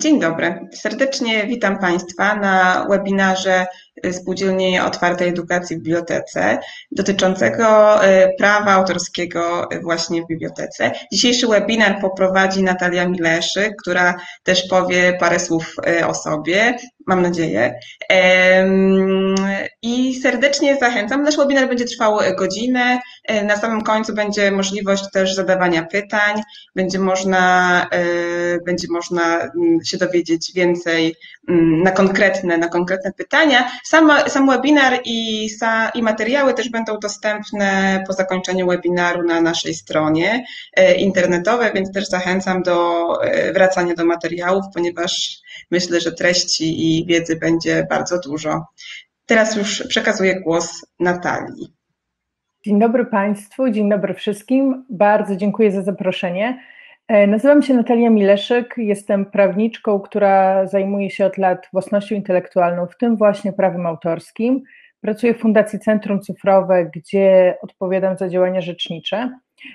Dzień dobry. Serdecznie witam Państwa na webinarze Spółdzielni Otwartej Edukacji w Bibliotece dotyczącego prawa autorskiego właśnie w bibliotece. Dzisiejszy webinar poprowadzi Natalia Mileszyk, która też powie parę słów o sobie, mam nadzieję. I serdecznie zachęcam. Nasz webinar będzie trwał godzinę. Na samym końcu będzie możliwość też zadawania pytań. Będzie można się dowiedzieć więcej na konkretne pytania. Sam webinar i materiały też będą dostępne po zakończeniu webinaru na naszej stronie internetowej, więc też zachęcam do wracania do materiałów, ponieważ myślę, że treści i wiedzy będzie bardzo dużo. Teraz już przekazuję głos Natalii. Dzień dobry Państwu, dzień dobry wszystkim. Bardzo dziękuję za zaproszenie. Nazywam się Natalia Mileszyk, jestem prawniczką, która zajmuje się od lat własnością intelektualną, w tym właśnie prawem autorskim. Pracuję w Fundacji Centrum Cyfrowe, gdzie odpowiadam za działania rzecznicze,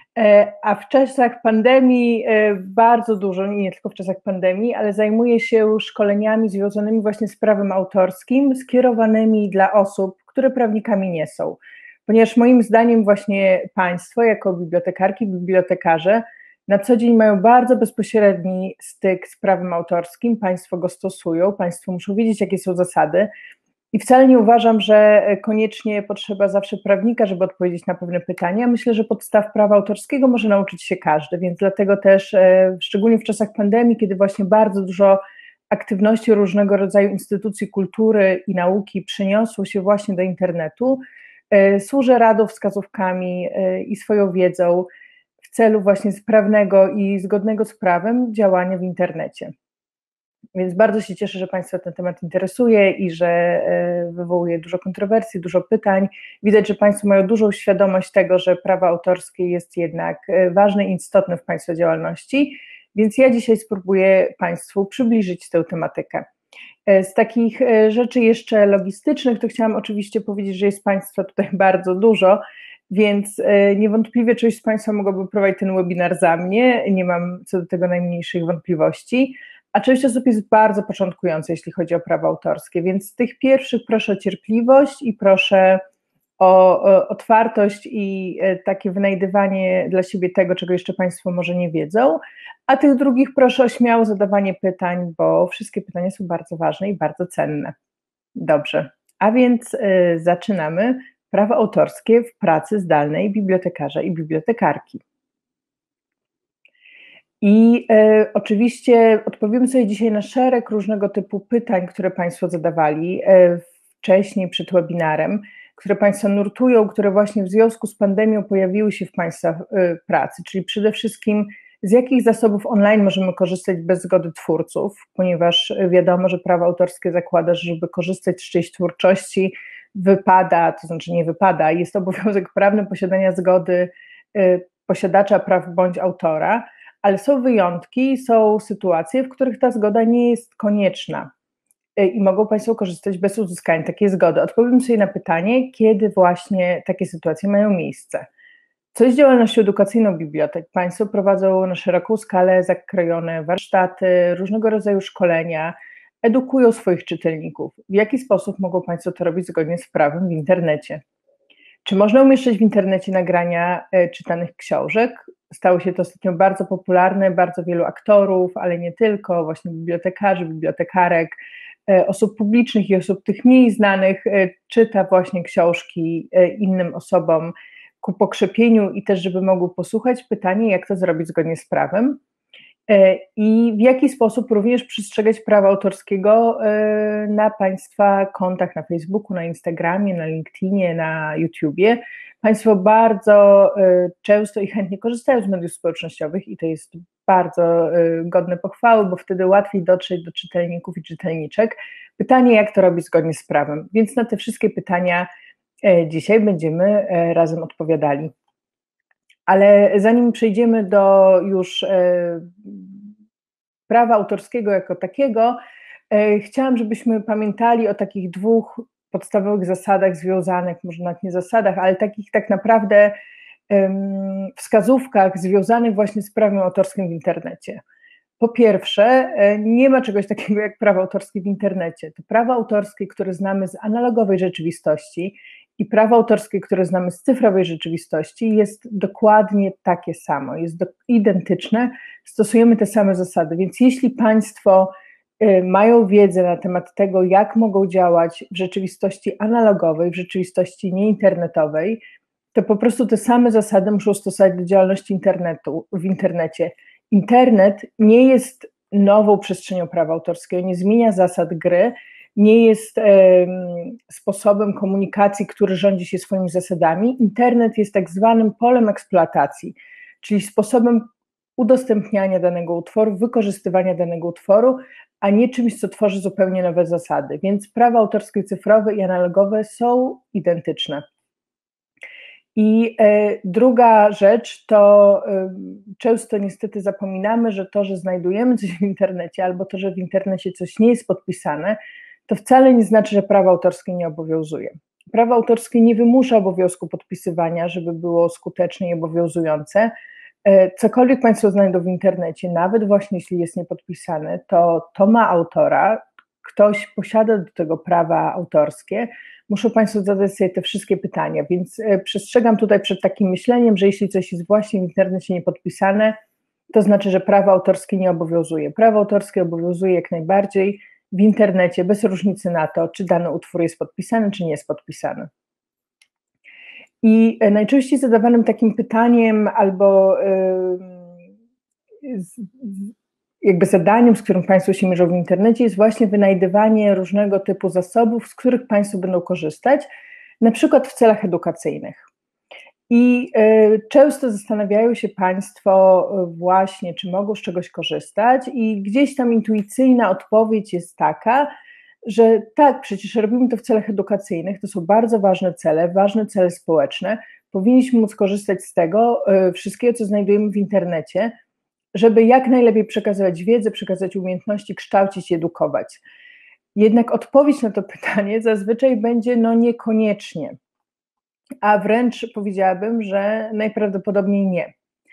a w czasach pandemii bardzo dużo, nie tylko w czasach pandemii, ale zajmuję się szkoleniami związanymi właśnie z prawem autorskim, skierowanymi dla osób, które prawnikami nie są. Ponieważ moim zdaniem właśnie Państwo, jako bibliotekarki, bibliotekarze, na co dzień mają bardzo bezpośredni styk z prawem autorskim, Państwo go stosują, Państwo muszą wiedzieć, jakie są zasady i wcale nie uważam, że koniecznie potrzeba zawsze prawnika, żeby odpowiedzieć na pewne pytania. Myślę, że podstaw prawa autorskiego może nauczyć się każdy, więc dlatego też, szczególnie w czasach pandemii, kiedy właśnie bardzo dużo aktywności różnego rodzaju instytucji kultury i nauki przeniosło się właśnie do internetu, służę radą, wskazówkami i swoją wiedzą w celu właśnie sprawnego i zgodnego z prawem działania w internecie. Więc bardzo się cieszę, że Państwa ten temat interesuje i że wywołuje dużo kontrowersji, dużo pytań. Widać, że Państwo mają dużą świadomość tego, że prawo autorskie jest jednak ważne i istotne w Państwa działalności, więc ja dzisiaj spróbuję Państwu przybliżyć tę tematykę. Z takich rzeczy jeszcze logistycznych to chciałam oczywiście powiedzieć, że jest Państwa tutaj bardzo dużo, więc niewątpliwie część z Państwa mogłoby prowadzić ten webinar za mnie, nie mam co do tego najmniejszych wątpliwości, a część osób jest bardzo początkująca, jeśli chodzi o prawo autorskie, więc z tych pierwszych proszę o cierpliwość i proszę o otwartość i takie wynajdywanie dla siebie tego, czego jeszcze Państwo może nie wiedzą, a tych drugich proszę o śmiałe zadawanie pytań, bo wszystkie pytania są bardzo ważne i bardzo cenne. Dobrze, a więc zaczynamy. Prawo autorskie w pracy zdalnej bibliotekarza i bibliotekarki. I oczywiście odpowiemy sobie dzisiaj na szereg różnego typu pytań, które Państwo zadawali wcześniej przed webinarem, które Państwa nurtują, które właśnie w związku z pandemią pojawiły się w Państwa pracy, czyli przede wszystkim z jakich zasobów online możemy korzystać bez zgody twórców, ponieważ wiadomo, że prawo autorskie zakłada, że żeby korzystać z czyjejś twórczości wypada, to znaczy nie wypada, jest obowiązek prawny posiadania zgody posiadacza praw bądź autora, ale są wyjątki, są sytuacje, w których ta zgoda nie jest konieczna i mogą Państwo korzystać bez uzyskania takiej zgody. Odpowiem sobie na pytanie, kiedy właśnie takie sytuacje mają miejsce. Co z działalnością edukacyjną bibliotek? Państwo prowadzą na szeroką skalę zakrojone warsztaty, różnego rodzaju szkolenia, edukują swoich czytelników. W jaki sposób mogą Państwo to robić zgodnie z prawem w internecie? Czy można umieszczać w internecie nagrania czytanych książek? Stało się to ostatnio bardzo popularne, bardzo wielu aktorów, ale nie tylko, właśnie bibliotekarzy, bibliotekarek, osób publicznych i osób tych mniej znanych czyta właśnie książki innym osobom ku pokrzepieniu i też, żeby mogły posłuchać. Pytanie, jak to zrobić zgodnie z prawem i w jaki sposób również przestrzegać prawa autorskiego na Państwa kontach na Facebooku, na Instagramie, na LinkedInie, na YouTubie. Państwo bardzo często i chętnie korzystają z mediów społecznościowych i to jest bardzo godne pochwały, bo wtedy łatwiej dotrzeć do czytelników i czytelniczek. Pytanie, jak to robić zgodnie z prawem. Więc na te wszystkie pytania dzisiaj będziemy razem odpowiadali. Ale zanim przejdziemy do już prawa autorskiego jako takiego, chciałam, żebyśmy pamiętali o takich dwóch podstawowych zasadach związanych, może nawet nie zasadach, ale takich tak naprawdę wskazówkach związanych właśnie z prawem autorskim w internecie. Po pierwsze, nie ma czegoś takiego jak prawo autorskie w internecie. To prawo autorskie, które znamy z analogowej rzeczywistości i prawo autorskie, które znamy z cyfrowej rzeczywistości, jest dokładnie takie samo, jest identyczne, stosujemy te same zasady. Więc jeśli Państwo mają wiedzę na temat tego, jak mogą działać w rzeczywistości analogowej, w rzeczywistości nieinternetowej, to po prostu te same zasady muszą stosować do działalności w internecie. Internet nie jest nową przestrzenią prawa autorskiego, nie zmienia zasad gry, nie jest sposobem komunikacji, który rządzi się swoimi zasadami. Internet jest tak zwanym polem eksploatacji, czyli sposobem udostępniania danego utworu, wykorzystywania danego utworu, a nie czymś, co tworzy zupełnie nowe zasady. Więc prawa autorskie cyfrowe i analogowe są identyczne. I druga rzecz to często niestety zapominamy, że to, że znajdujemy coś w internecie albo to, że w internecie coś nie jest podpisane, to wcale nie znaczy, że prawo autorskie nie obowiązuje. Prawo autorskie nie wymusza obowiązku podpisywania, żeby było skuteczne i obowiązujące. Cokolwiek Państwo znajdą w internecie, nawet właśnie jeśli jest niepodpisane, to ma autora, ktoś posiada do tego prawa autorskie. Muszą Państwo zadać sobie te wszystkie pytania, więc przestrzegam tutaj przed takim myśleniem, że jeśli coś jest właśnie w internecie niepodpisane, to znaczy, że prawo autorskie nie obowiązuje. Prawo autorskie obowiązuje jak najbardziej w internecie, bez różnicy na to, czy dany utwór jest podpisany, czy nie jest podpisany. I najczęściej zadawanym takim pytaniem albo jakby zadaniem, z którym Państwo się mierzą w internecie, jest właśnie wynajdywanie różnego typu zasobów, z których Państwo będą korzystać, na przykład w celach edukacyjnych. I często zastanawiają się Państwo właśnie, czy mogą z czegoś korzystać, i gdzieś tam intuicyjna odpowiedź jest taka, że tak, przecież robimy to w celach edukacyjnych, to są bardzo ważne cele społeczne, powinniśmy móc korzystać z tego wszystkiego, co znajdujemy w internecie, żeby jak najlepiej przekazywać wiedzę, przekazać umiejętności, kształcić i edukować. Jednak odpowiedź na to pytanie zazwyczaj będzie no niekoniecznie, a wręcz powiedziałabym, że najprawdopodobniej nie.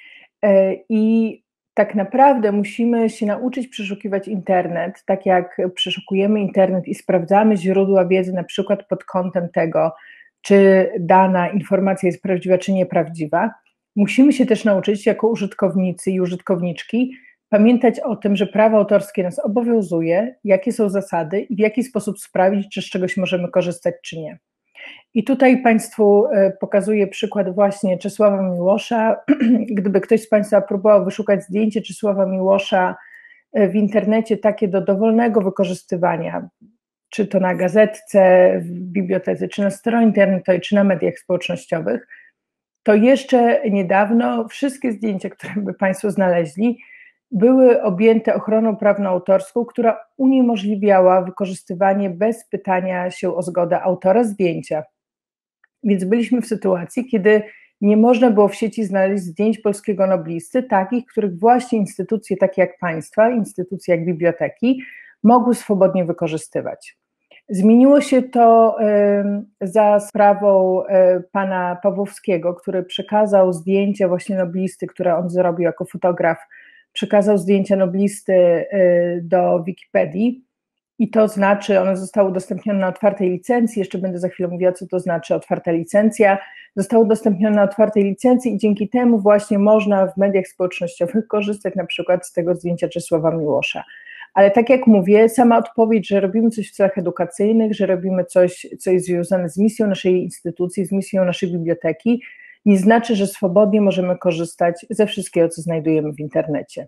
I tak naprawdę musimy się nauczyć przeszukiwać internet, tak jak przeszukujemy internet i sprawdzamy źródła wiedzy, na przykład pod kątem tego, czy dana informacja jest prawdziwa, czy nieprawdziwa. Musimy się też nauczyć jako użytkownicy i użytkowniczki pamiętać o tym, że prawo autorskie nas obowiązuje, jakie są zasady i w jaki sposób sprawdzić, czy z czegoś możemy korzystać, czy nie. I tutaj Państwu pokazuję przykład właśnie Czesława Miłosza. Gdyby ktoś z Państwa próbował wyszukać zdjęcie Czesława Miłosza w internecie, takie do dowolnego wykorzystywania, czy to na gazetce, w bibliotece, czy na stronie internetowej, czy na mediach społecznościowych, to jeszcze niedawno wszystkie zdjęcia, które by Państwo znaleźli, były objęte ochroną prawno-autorską, która uniemożliwiała wykorzystywanie bez pytania się o zgodę autora zdjęcia. Więc byliśmy w sytuacji, kiedy nie można było w sieci znaleźć zdjęć polskiego noblisty, takich, których właśnie instytucje takie jak państwa, instytucje jak biblioteki mogły swobodnie wykorzystywać. Zmieniło się to za sprawą pana Pawłowskiego, który przekazał zdjęcia właśnie noblisty, które on zrobił jako fotograf, przekazał zdjęcia noblisty do Wikipedii. I to znaczy, one zostały udostępnione na otwartej licencji, jeszcze będę za chwilę mówiła, co to znaczy otwarta licencja, zostały udostępnione na otwartej licencji i dzięki temu właśnie można w mediach społecznościowych korzystać na przykład z tego zdjęcia Czesława Miłosza. Ale tak jak mówię, sama odpowiedź, że robimy coś w celach edukacyjnych, że robimy coś, co jest związane z misją naszej instytucji, z misją naszej biblioteki, nie znaczy, że swobodnie możemy korzystać ze wszystkiego, co znajdujemy w internecie.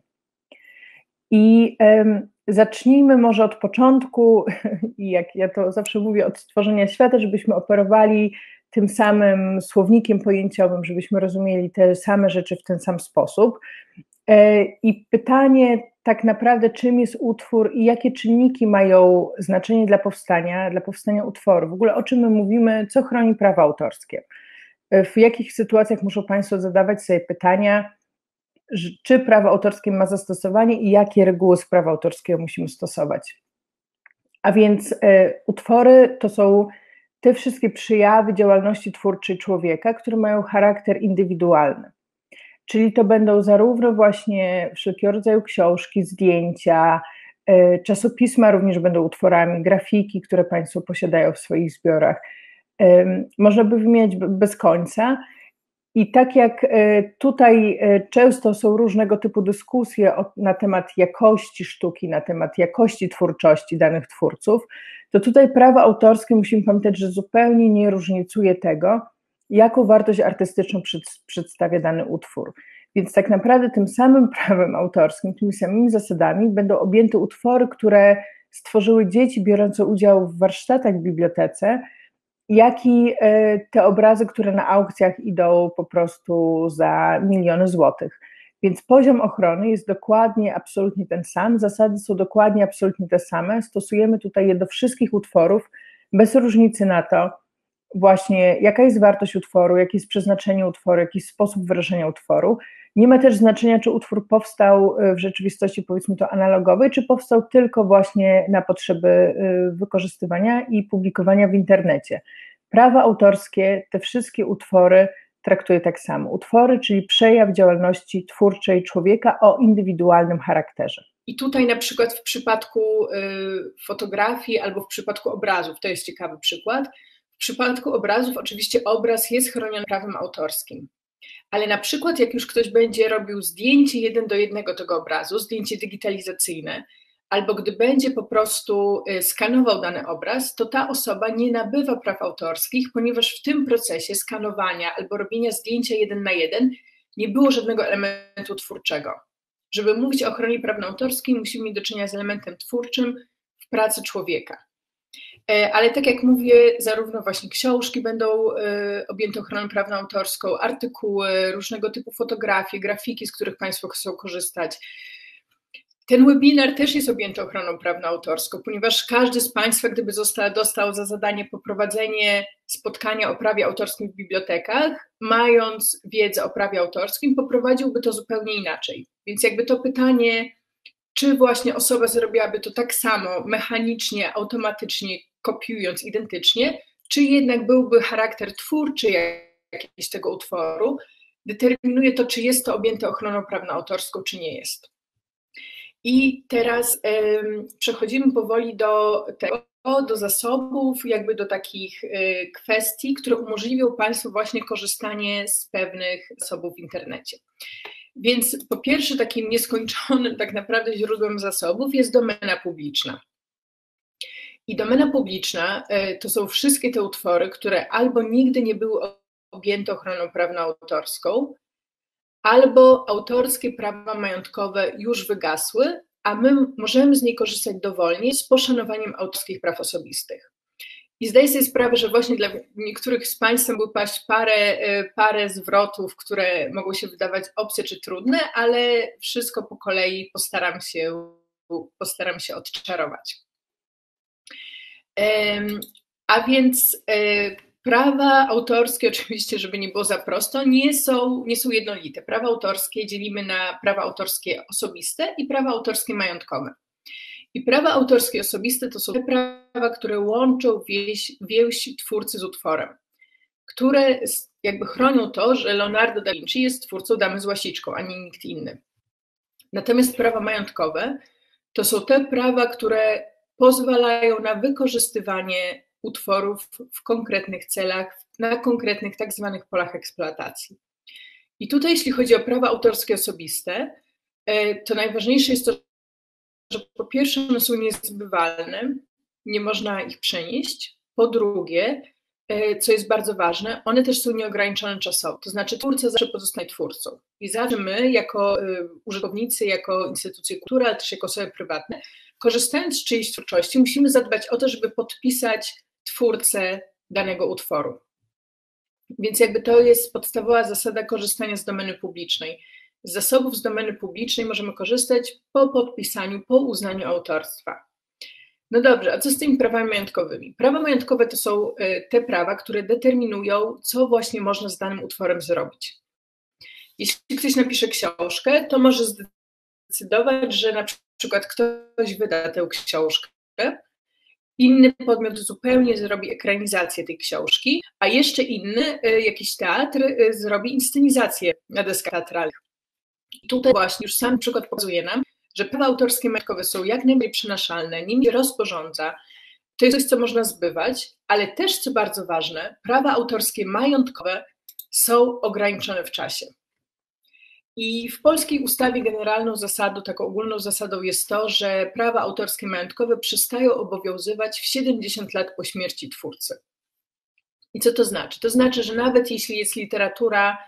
I zacznijmy może od początku, i jak ja to zawsze mówię, od stworzenia świata, żebyśmy operowali tym samym słownikiem pojęciowym, żebyśmy rozumieli te same rzeczy w ten sam sposób. I pytanie tak naprawdę, czym jest utwór i jakie czynniki mają znaczenie dla powstania utworu, w ogóle o czym my mówimy, co chroni prawa autorskie, w jakich sytuacjach muszą Państwo zadawać sobie pytania, czy prawo autorskie ma zastosowanie i jakie reguły z prawa autorskiego musimy stosować. A więc utwory to są te wszystkie przejawy działalności twórczej człowieka, które mają charakter indywidualny. Czyli to będą zarówno właśnie wszelkiego rodzaju książki, zdjęcia, czasopisma również będą utworami, grafiki, które Państwo posiadają w swoich zbiorach. Można by wymieniać bez końca. I tak jak tutaj często są różnego typu dyskusje na temat jakości sztuki, na temat jakości twórczości danych twórców, to tutaj prawo autorskie, musimy pamiętać, że zupełnie nie różnicuje tego, jaką wartość artystyczną przedstawia dany utwór. Więc tak naprawdę tym samym prawem autorskim, tymi samymi zasadami będą objęte utwory, które stworzyły dzieci biorące udział w warsztatach w bibliotece, jak i te obrazy, które na aukcjach idą po prostu za miliony złotych. Więc poziom ochrony jest dokładnie, absolutnie ten sam, zasady są dokładnie, absolutnie te same, stosujemy tutaj je do wszystkich utworów, bez różnicy na to właśnie jaka jest wartość utworu, jakie jest przeznaczenie utworu, jaki jest sposób wyrażenia utworu. Nie ma też znaczenia, czy utwór powstał w rzeczywistości, powiedzmy to analogowej, czy powstał tylko właśnie na potrzeby wykorzystywania i publikowania w internecie. Prawa autorskie te wszystkie utwory traktuje tak samo. Utwory, czyli przejaw działalności twórczej człowieka o indywidualnym charakterze. I tutaj na przykład w przypadku fotografii albo w przypadku obrazów, to jest ciekawy przykład, w przypadku obrazów oczywiście obraz jest chroniony prawem autorskim, ale na przykład jak już ktoś będzie robił zdjęcie 1:1 tego obrazu, zdjęcie digitalizacyjne, albo gdy będzie po prostu skanował dany obraz, to ta osoba nie nabywa praw autorskich, ponieważ w tym procesie skanowania albo robienia zdjęcia 1:1 nie było żadnego elementu twórczego. Żeby mówić o ochronie praw autorskich, musimy mieć do czynienia z elementem twórczym w pracy człowieka. Ale tak jak mówię, zarówno właśnie książki będą objęte ochroną prawną autorską, artykuły, różnego typu fotografie, grafiki, z których Państwo chcą korzystać. Ten webinar też jest objęty ochroną prawną autorską, ponieważ każdy z Państwa, gdyby dostał za zadanie poprowadzenie spotkania o prawie autorskim w bibliotekach, mając wiedzę o prawie autorskim, poprowadziłby to zupełnie inaczej. Więc jakby to pytanie, czy właśnie osoba zrobiłaby to tak samo, mechanicznie, automatycznie, kopiując identycznie, czy jednak byłby charakter twórczy jakiś tego utworu, determinuje to, czy jest to objęte ochroną prawną autorską, czy nie jest. I teraz przechodzimy powoli do zasobów, jakby do takich kwestii, które umożliwią Państwu właśnie korzystanie z pewnych zasobów w internecie. Więc po pierwsze takim nieskończonym tak naprawdę źródłem zasobów jest domena publiczna. I domena publiczna to są wszystkie te utwory, które albo nigdy nie były objęte ochroną prawną autorską, albo autorskie prawa majątkowe już wygasły, a my możemy z niej korzystać dowolnie z poszanowaniem autorskich praw osobistych. I zdaję sobie sprawę, że właśnie dla niektórych z Państwa mogły paść parę zwrotów, które mogą się wydawać obce czy trudne, ale wszystko po kolei postaram się odczarować. A więc prawa autorskie, oczywiście, żeby nie było za prosto, nie są jednolite. Prawa autorskie dzielimy na prawa autorskie osobiste i prawa autorskie majątkowe. I prawa autorskie osobiste to są te prawa, które łączą więź twórcy z utworem, które jakby chronią to, że Leonardo da Vinci jest twórcą Damy z łasiczką, a nie nikt inny. Natomiast prawa majątkowe to są te prawa, które pozwalają na wykorzystywanie utworów w konkretnych celach, na konkretnych tak zwanych polach eksploatacji. I tutaj, jeśli chodzi o prawa autorskie osobiste, to najważniejsze jest to, że po pierwsze one są niezbywalne, nie można ich przenieść. Po drugie, co jest bardzo ważne, one też są nieograniczone czasowo. To znaczy twórca zawsze pozostaje twórcą. I zawsze my, jako użytkownicy, jako instytucje kultury, ale też jako osoby prywatne, korzystając z czyjejś twórczości, musimy zadbać o to, żeby podpisać twórcę danego utworu. Więc jakby to jest podstawowa zasada korzystania z domeny publicznej. Z zasobów z domeny publicznej możemy korzystać po podpisaniu, po uznaniu autorstwa. No dobrze, a co z tymi prawami majątkowymi? Prawa majątkowe to są te prawa, które determinują, co właśnie można z danym utworem zrobić. Jeśli ktoś napisze książkę, to może zdecydować, że na przykład ktoś wyda tę książkę inny podmiot zupełnie zrobi ekranizację tej książki, a jeszcze inny, jakiś teatr, zrobi inscenizację na deskach teatralnych. I tutaj właśnie już sam przykład pokazuje nam, że prawa autorskie majątkowe są jak najbardziej przenaszalne, nimi się rozporządza. To jest coś, co można zbywać, ale też, co bardzo ważne, prawa autorskie majątkowe są ograniczone w czasie. I w polskiej ustawie generalną zasadą, taką ogólną zasadą jest to, że prawa autorskie majątkowe przestają obowiązywać w 70 lat po śmierci twórcy. I co to znaczy? To znaczy, że nawet jeśli jest literatura,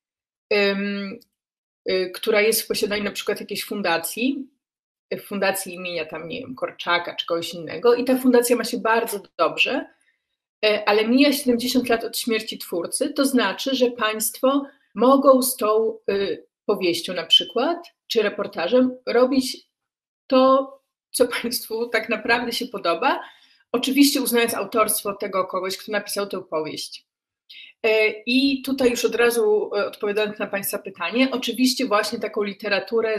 która jest w posiadaniu na przykład jakiejś fundacji imienia tam, nie wiem, Korczaka czy kogoś innego i ta fundacja ma się bardzo dobrze, ale mija 70 lat od śmierci twórcy, to znaczy, że państwo mogą z tą powieścią na przykład, czy reportażem robić to, co państwu tak naprawdę się podoba, oczywiście uznając autorstwo tego kogoś, kto napisał tę powieść. I tutaj już od razu odpowiadając na państwa pytanie, oczywiście właśnie taką literaturę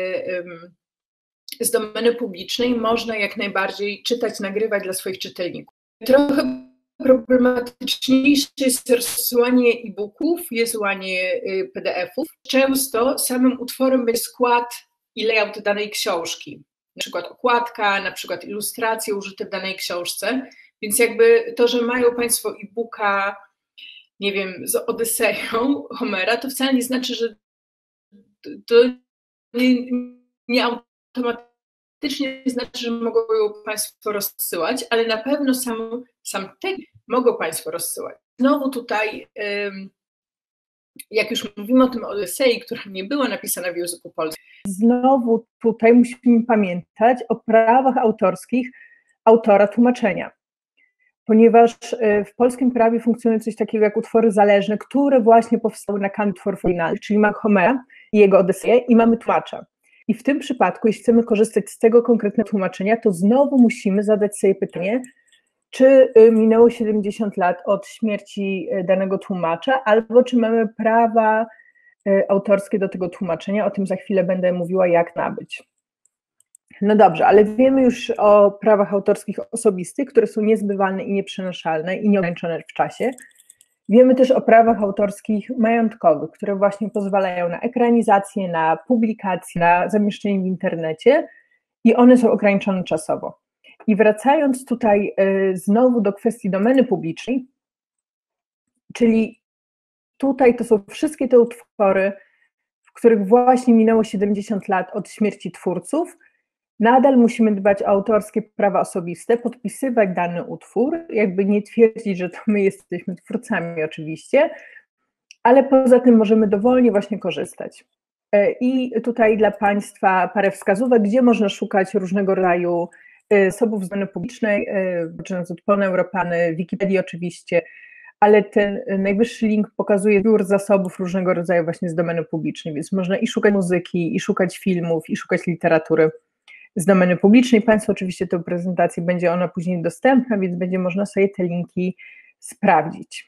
z domeny publicznej można jak najbardziej czytać, nagrywać dla swoich czytelników. Trochę problematyczniejsze jest rozsyłanie e-booków, wysyłanie PDF-ów. Często samym utworem będzie skład i layout danej książki, na przykład okładka, na przykład ilustracje użyte w danej książce, więc jakby to, że mają państwo e-booka, nie wiem, z Odyseją Homera, to wcale nie znaczy, że to nie automatycznie znaczy, że mogą ją państwo rozsyłać, ale na pewno sam tekst mogą państwo rozsyłać. Znowu tutaj, jak już mówimy o tym Odysei, która nie była napisana w języku polskim. Znowu tutaj musimy pamiętać o prawach autorskich autora tłumaczenia, ponieważ w polskim prawie funkcjonuje coś takiego jak utwory zależne, które właśnie powstały na kanwie utworów oryginalnych, czyli mamy Homera i jego Odyseję i mamy tłumacza. I w tym przypadku, jeśli chcemy korzystać z tego konkretnego tłumaczenia, to znowu musimy zadać sobie pytanie, czy minęło 70 lat od śmierci danego tłumacza, albo czy mamy prawa autorskie do tego tłumaczenia. O tym za chwilę będę mówiła, jak nabyć. No dobrze, ale wiemy już o prawach autorskich osobistych, które są niezbywalne i nieprzenaszalne i nieograniczone w czasie. Wiemy też o prawach autorskich majątkowych, które właśnie pozwalają na ekranizację, na publikację, na zamieszczenie w internecie i one są ograniczone czasowo. I wracając tutaj znowu do kwestii domeny publicznej, czyli tutaj to są wszystkie te utwory, w których właśnie minęło 70 lat od śmierci twórców, nadal musimy dbać o autorskie prawa osobiste, podpisywać dany utwór, jakby nie twierdzić, że to my jesteśmy twórcami oczywiście, ale poza tym możemy dowolnie właśnie korzystać. I tutaj dla państwa parę wskazówek, gdzie można szukać różnego rodzaju zasobów z domeny publicznej, poczynając od Polnej Europany, Wikipedii oczywiście, ale ten najwyższy link pokazuje zbiór zasobów różnego rodzaju właśnie z domeny publicznej, więc można i szukać muzyki, i szukać filmów, i szukać literatury z domeny publicznej. Państwu oczywiście tę prezentację będzie ona później dostępna, więc będzie można sobie te linki sprawdzić.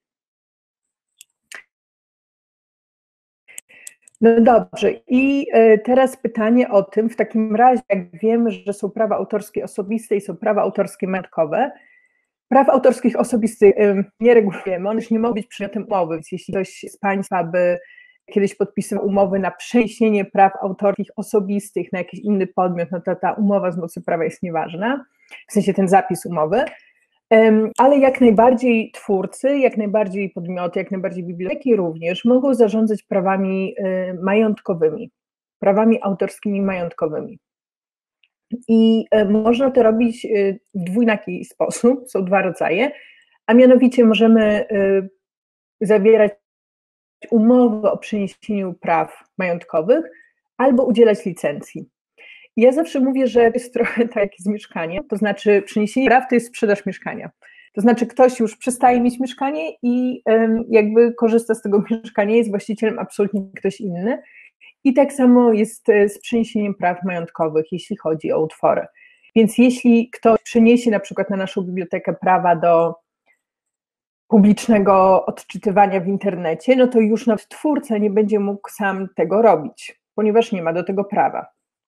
No dobrze, i teraz pytanie o tym, w takim razie jak wiemy, że są prawa autorskie osobiste i są prawa autorskie majątkowe, praw autorskich osobistych nie regulujemy, one już nie mogą być przedmiotem umowy, więc jeśli ktoś z państwa by kiedyś podpisywał umowy na przeniesienie praw autorskich osobistych na jakiś inny podmiot, no to ta umowa z mocy prawa jest nieważna, w sensie ten zapis umowy, ale jak najbardziej twórcy, jak najbardziej podmioty, jak najbardziej biblioteki również mogą zarządzać prawami majątkowymi, prawami autorskimi majątkowymi. I można to robić w dwójaki sposób, są dwa rodzaje, a mianowicie możemy zawierać umowę o przeniesieniu praw majątkowych albo udzielać licencji. Ja zawsze mówię, że jest trochę tak jak z mieszkaniem, to znaczy przeniesienie praw to jest sprzedaż mieszkania. To znaczy ktoś już przestaje mieć mieszkanie i jakby korzysta z tego mieszkania, jest właścicielem absolutnie ktoś inny. I tak samo jest z przeniesieniem praw majątkowych, jeśli chodzi o utwory. Więc jeśli ktoś przeniesie na przykład na naszą bibliotekę prawa do publicznego odczytywania w internecie, no to już nawet twórca nie będzie mógł sam tego robić, ponieważ nie ma do tego prawa.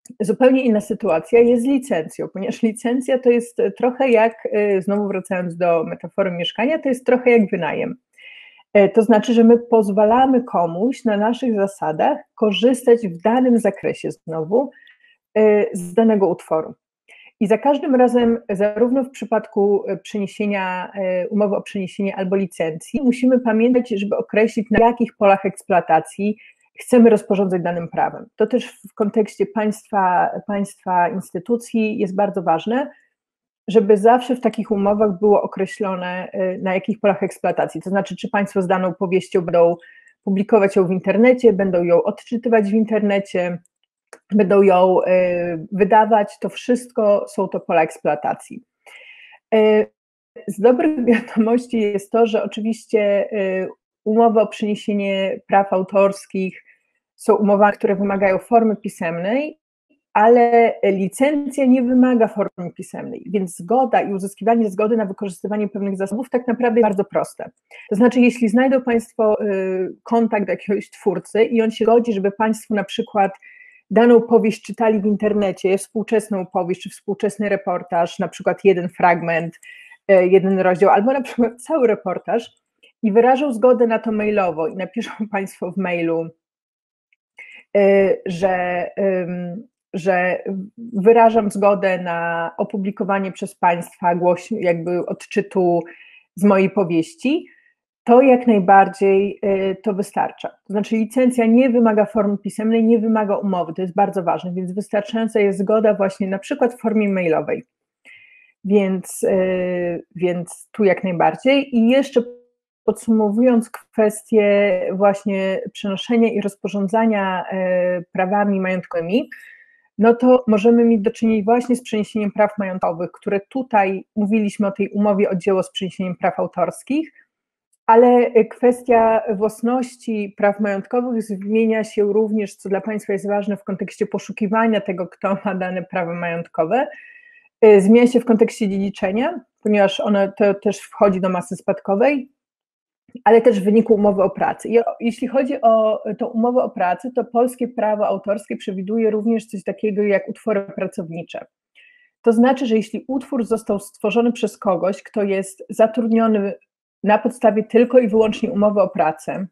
Zupełnie inna sytuacja jest z licencją, ponieważ licencja to jest trochę jak, znowu wracając do metafory mieszkania, to jest trochę jak wynajem. To znaczy, że my pozwalamy komuś na naszych zasadach korzystać w danym zakresie znowu z danego utworu. I za każdym razem, zarówno w przypadku przeniesienia, umowy o przeniesienie albo licencji, musimy pamiętać, żeby określić, na jakich polach eksploatacji chcemy rozporządzać danym prawem. To też w kontekście państwa instytucji jest bardzo ważne, żeby zawsze w takich umowach było określone, na jakich polach eksploatacji. To znaczy, czy państwo z daną powieścią będą publikować ją w internecie, będą ją odczytywać w internecie, będą ją wydawać, to wszystko są to pola eksploatacji. Z dobrych wiadomości jest to, że oczywiście umowy o przeniesienie praw autorskich są umowami, które wymagają formy pisemnej, ale licencja nie wymaga formy pisemnej, więc zgoda i uzyskiwanie zgody na wykorzystywanie pewnych zasobów tak naprawdę jest bardzo proste. To znaczy, jeśli znajdą Państwo kontakt jakiegoś twórcy i on się godzi, żeby Państwo na przykład daną powieść czytali w internecie, współczesną powieść czy współczesny reportaż, na przykład jeden fragment, jeden rozdział, albo na przykład cały reportaż i wyrażą zgodę na to mailowo i napiszą Państwo w mailu, że wyrażam zgodę na opublikowanie przez Państwa jakby odczytu z mojej powieści, to jak najbardziej to wystarcza. To znaczy licencja nie wymaga formy pisemnej, nie wymaga umowy, to jest bardzo ważne, więc wystarczająca jest zgoda właśnie na przykład w formie mailowej. Więc tu jak najbardziej. I jeszcze podsumowując kwestię właśnie przenoszenia i rozporządzania prawami majątkowymi, no to możemy mieć do czynienia właśnie z przeniesieniem praw majątkowych, które tutaj mówiliśmy o tej umowie o dzieło z przeniesieniem praw autorskich, ale kwestia własności praw majątkowych zmienia się również, co dla Państwa jest ważne w kontekście poszukiwania tego, kto ma dane prawa majątkowe, zmienia się w kontekście dziedziczenia, ponieważ ono to też wchodzi do masy spadkowej, ale też w wyniku umowy o pracy. I jeśli chodzi o tą umowę o pracy, to polskie prawo autorskie przewiduje również coś takiego jak utwory pracownicze. To znaczy, że jeśli utwór został stworzony przez kogoś, kto jest zatrudniony na podstawie tylko i wyłącznie umowy o pracę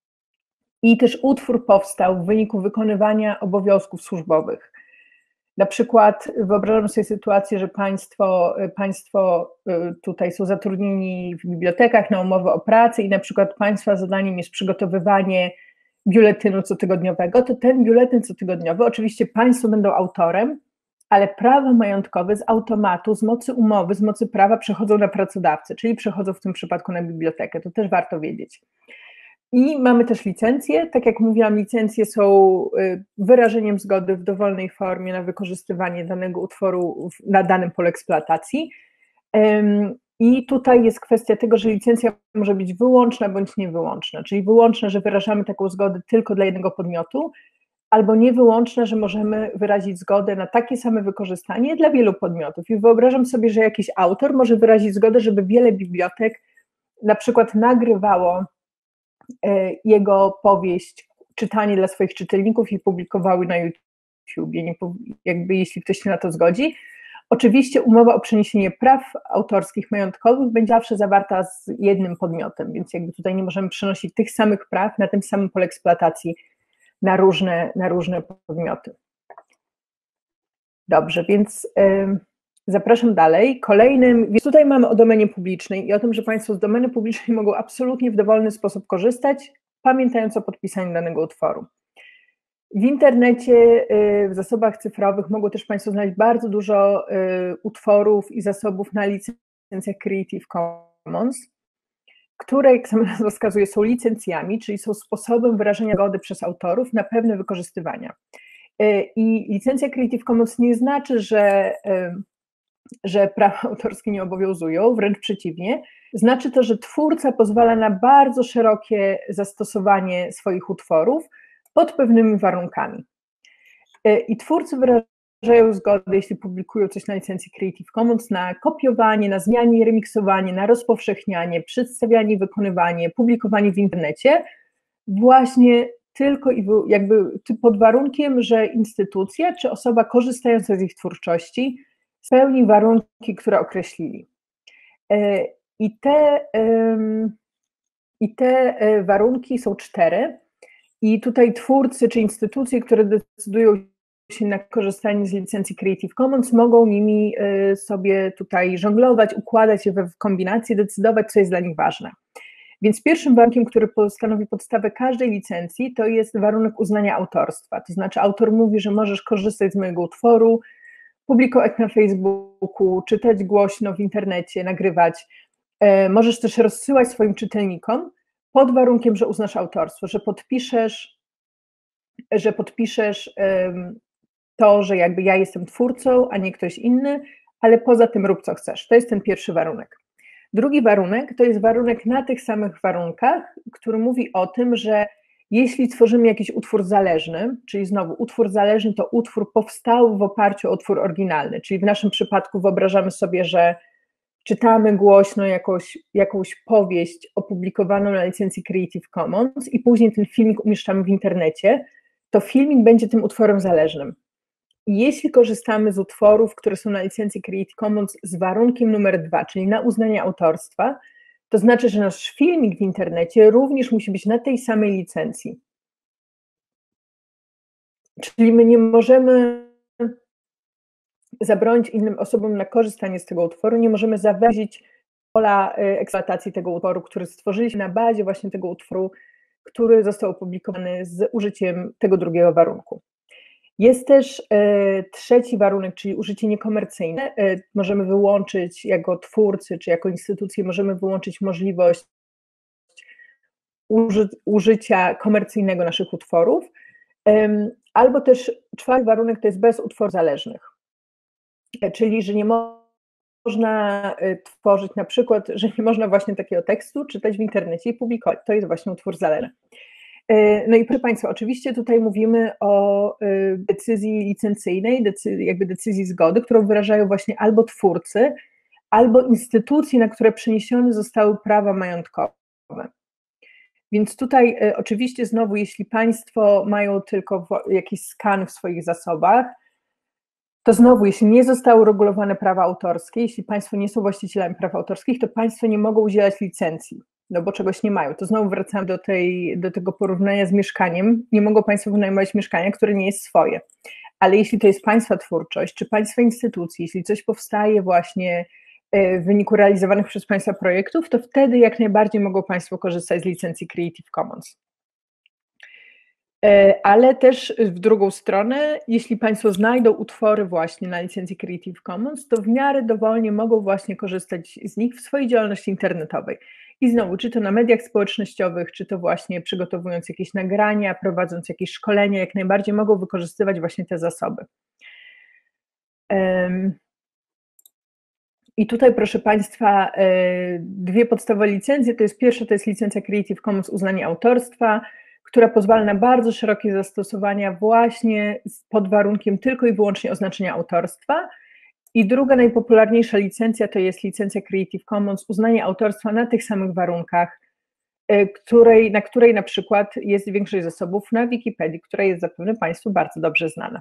i też utwór powstał w wyniku wykonywania obowiązków służbowych. Na przykład wyobrażam sobie sytuację, że państwo tutaj są zatrudnieni w bibliotekach na umowę o pracę i na przykład Państwa zadaniem jest przygotowywanie biuletynu cotygodniowego, to ten biuletyn cotygodniowy, oczywiście Państwo będą autorem, ale prawa majątkowe z automatu, z mocy umowy, z mocy prawa przechodzą na pracodawcę, czyli przechodzą w tym przypadku na bibliotekę, to też warto wiedzieć. I mamy też licencje, tak jak mówiłam, licencje są wyrażeniem zgody w dowolnej formie na wykorzystywanie danego utworu na danym polu eksploatacji. I tutaj jest kwestia tego, że licencja może być wyłączna bądź niewyłączna, czyli wyłączna, że wyrażamy taką zgodę tylko dla jednego podmiotu, albo niewyłączna, że możemy wyrazić zgodę na takie same wykorzystanie dla wielu podmiotów. I wyobrażam sobie, że jakiś autor może wyrazić zgodę, żeby wiele bibliotek na przykład nagrywało jego powieść, czytanie dla swoich czytelników i publikowały na YouTubie, jakby jeśli ktoś się na to zgodzi. Oczywiście umowa o przeniesienie praw autorskich, majątkowych będzie zawsze zawarta z jednym podmiotem, więc jakby tutaj nie możemy przenosić tych samych praw na tym samym polu eksploatacji na różne podmioty. Dobrze, więc zapraszam dalej. Więc tutaj mamy o domenie publicznej i o tym, że Państwo z domeny publicznej mogą absolutnie w dowolny sposób korzystać, pamiętając o podpisaniu danego utworu. W internecie, w zasobach cyfrowych mogą też Państwo znaleźć bardzo dużo utworów i zasobów na licencjach Creative Commons, które, jak sama nazwa wskazuje, są licencjami, czyli są sposobem wyrażenia zgody przez autorów na pewne wykorzystywania. I licencja Creative Commons nie znaczy, że prawa autorskie nie obowiązują, wręcz przeciwnie. Znaczy to, że twórca pozwala na bardzo szerokie zastosowanie swoich utworów pod pewnymi warunkami. I twórcy wyrażają zgodę, jeśli publikują coś na licencji Creative Commons, na kopiowanie, na zmianie i remiksowanie, na rozpowszechnianie, przedstawianie, wykonywanie, publikowanie w internecie właśnie tylko i jakby pod warunkiem, że instytucja czy osoba korzystająca z ich twórczości spełni warunki, które określili. I te warunki są 4 i tutaj twórcy czy instytucje, które decydują się na korzystanie z licencji Creative Commons, mogą nimi sobie tutaj żonglować, układać je w kombinacji, decydować, co jest dla nich ważne. Więc pierwszym warunkiem, który stanowi podstawę każdej licencji, to jest warunek uznania autorstwa. To znaczy autor mówi, że możesz korzystać z mojego utworu, publikować na Facebooku, czytać głośno w internecie, nagrywać. Możesz też rozsyłać swoim czytelnikom pod warunkiem, że uznasz autorstwo, że podpiszesz to, że jakby ja jestem twórcą, a nie ktoś inny, ale poza tym rób co chcesz. To jest ten pierwszy warunek. Drugi warunek to jest warunek na tych samych warunkach, który mówi o tym, że jeśli tworzymy jakiś utwór zależny, czyli znowu utwór zależny to utwór powstały w oparciu o utwór oryginalny, czyli w naszym przypadku wyobrażamy sobie, że czytamy głośno jakąś powieść opublikowaną na licencji Creative Commons i później ten filmik umieszczamy w internecie, to filmik będzie tym utworem zależnym. I jeśli korzystamy z utworów, które są na licencji Creative Commons z warunkiem numer 2, czyli na uznanie autorstwa, to znaczy, że nasz filmik w internecie również musi być na tej samej licencji. Czyli my nie możemy zabronić innym osobom na korzystanie z tego utworu, nie możemy zawadzić pola eksploatacji tego utworu, który stworzyliśmy na bazie właśnie tego utworu, który został opublikowany z użyciem tego drugiego warunku. Jest też trzeci warunek, czyli użycie niekomercyjne. Możemy wyłączyć jako twórcy czy jako instytucje, możemy wyłączyć możliwość użycia komercyjnego naszych utworów. Albo też czwarty warunek to jest bez utworów zależnych, czyli że nie można tworzyć na przykład, że nie można właśnie takiego tekstu czytać w internecie i publikować. To jest właśnie utwór zależny. No i proszę Państwa, oczywiście tutaj mówimy o decyzji licencyjnej, jakby decyzji zgody, którą wyrażają właśnie albo twórcy, albo instytucje, na które przeniesione zostały prawa majątkowe. Więc tutaj oczywiście znowu, jeśli Państwo mają tylko jakiś skan w swoich zasobach, to znowu, jeśli nie zostały uregulowane prawa autorskie, jeśli Państwo nie są właścicielami praw autorskich, to Państwo nie mogą udzielać licencji, no bo czegoś nie mają. To znowu wracam do tego porównania z mieszkaniem. Nie mogą Państwo wynajmować mieszkania, które nie jest swoje. Ale jeśli to jest Państwa twórczość, czy Państwa instytucji, jeśli coś powstaje właśnie w wyniku realizowanych przez Państwa projektów, to wtedy jak najbardziej mogą Państwo korzystać z licencji Creative Commons. Ale też w drugą stronę, jeśli Państwo znajdą utwory właśnie na licencji Creative Commons, to w miarę dowolnie mogą właśnie korzystać z nich w swojej działalności internetowej. I znowu, czy to na mediach społecznościowych, czy to właśnie przygotowując jakieś nagrania, prowadząc jakieś szkolenia, jak najbardziej mogą wykorzystywać właśnie te zasoby. I tutaj, proszę Państwa, dwie podstawowe licencje. Pierwsza to jest licencja Creative Commons uznanie autorstwa, która pozwala na bardzo szerokie zastosowania właśnie pod warunkiem tylko i wyłącznie oznaczenia autorstwa. I druga najpopularniejsza licencja to jest licencja Creative Commons uznanie autorstwa na tych samych warunkach, na której na przykład jest większość zasobów na Wikipedii, która jest zapewne Państwu bardzo dobrze znana.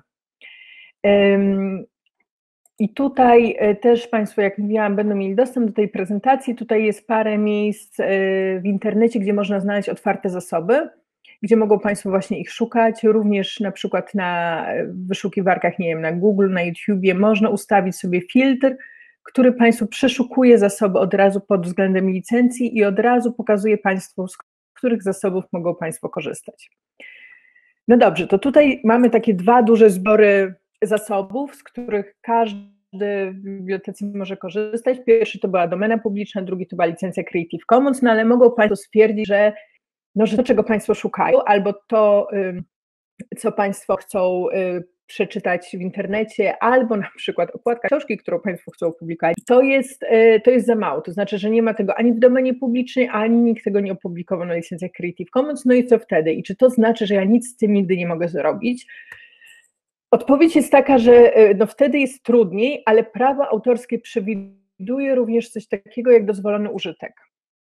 I tutaj też Państwo, jak mówiłam, będą mieli dostęp do tej prezentacji. Tutaj jest parę miejsc w internecie, gdzie można znaleźć otwarte zasoby, gdzie mogą Państwo właśnie ich szukać, również na przykład na wyszukiwarkach, nie wiem, na Google, na YouTubie można ustawić sobie filtr, który Państwu przeszukuje zasoby od razu pod względem licencji i od razu pokazuje Państwu, z których zasobów mogą Państwo korzystać. No dobrze, to tutaj mamy takie dwa duże zbiory zasobów, z których każdy w bibliotece może korzystać. Pierwszy to była domena publiczna, drugi to była licencja Creative Commons, no ale mogą Państwo stwierdzić, że to, czego Państwo szukają, albo to, co Państwo chcą przeczytać w internecie, albo na przykład okładka książki, którą Państwo chcą opublikować, to jest za mało, to znaczy, że nie ma tego ani w domenie publicznej, ani nikt tego nie opublikował na licencjach Creative Commons, no i co wtedy? I czy to znaczy, że ja nic z tym nigdy nie mogę zrobić? Odpowiedź jest taka, że no wtedy jest trudniej, ale prawo autorskie przewiduje również coś takiego jak dozwolony użytek.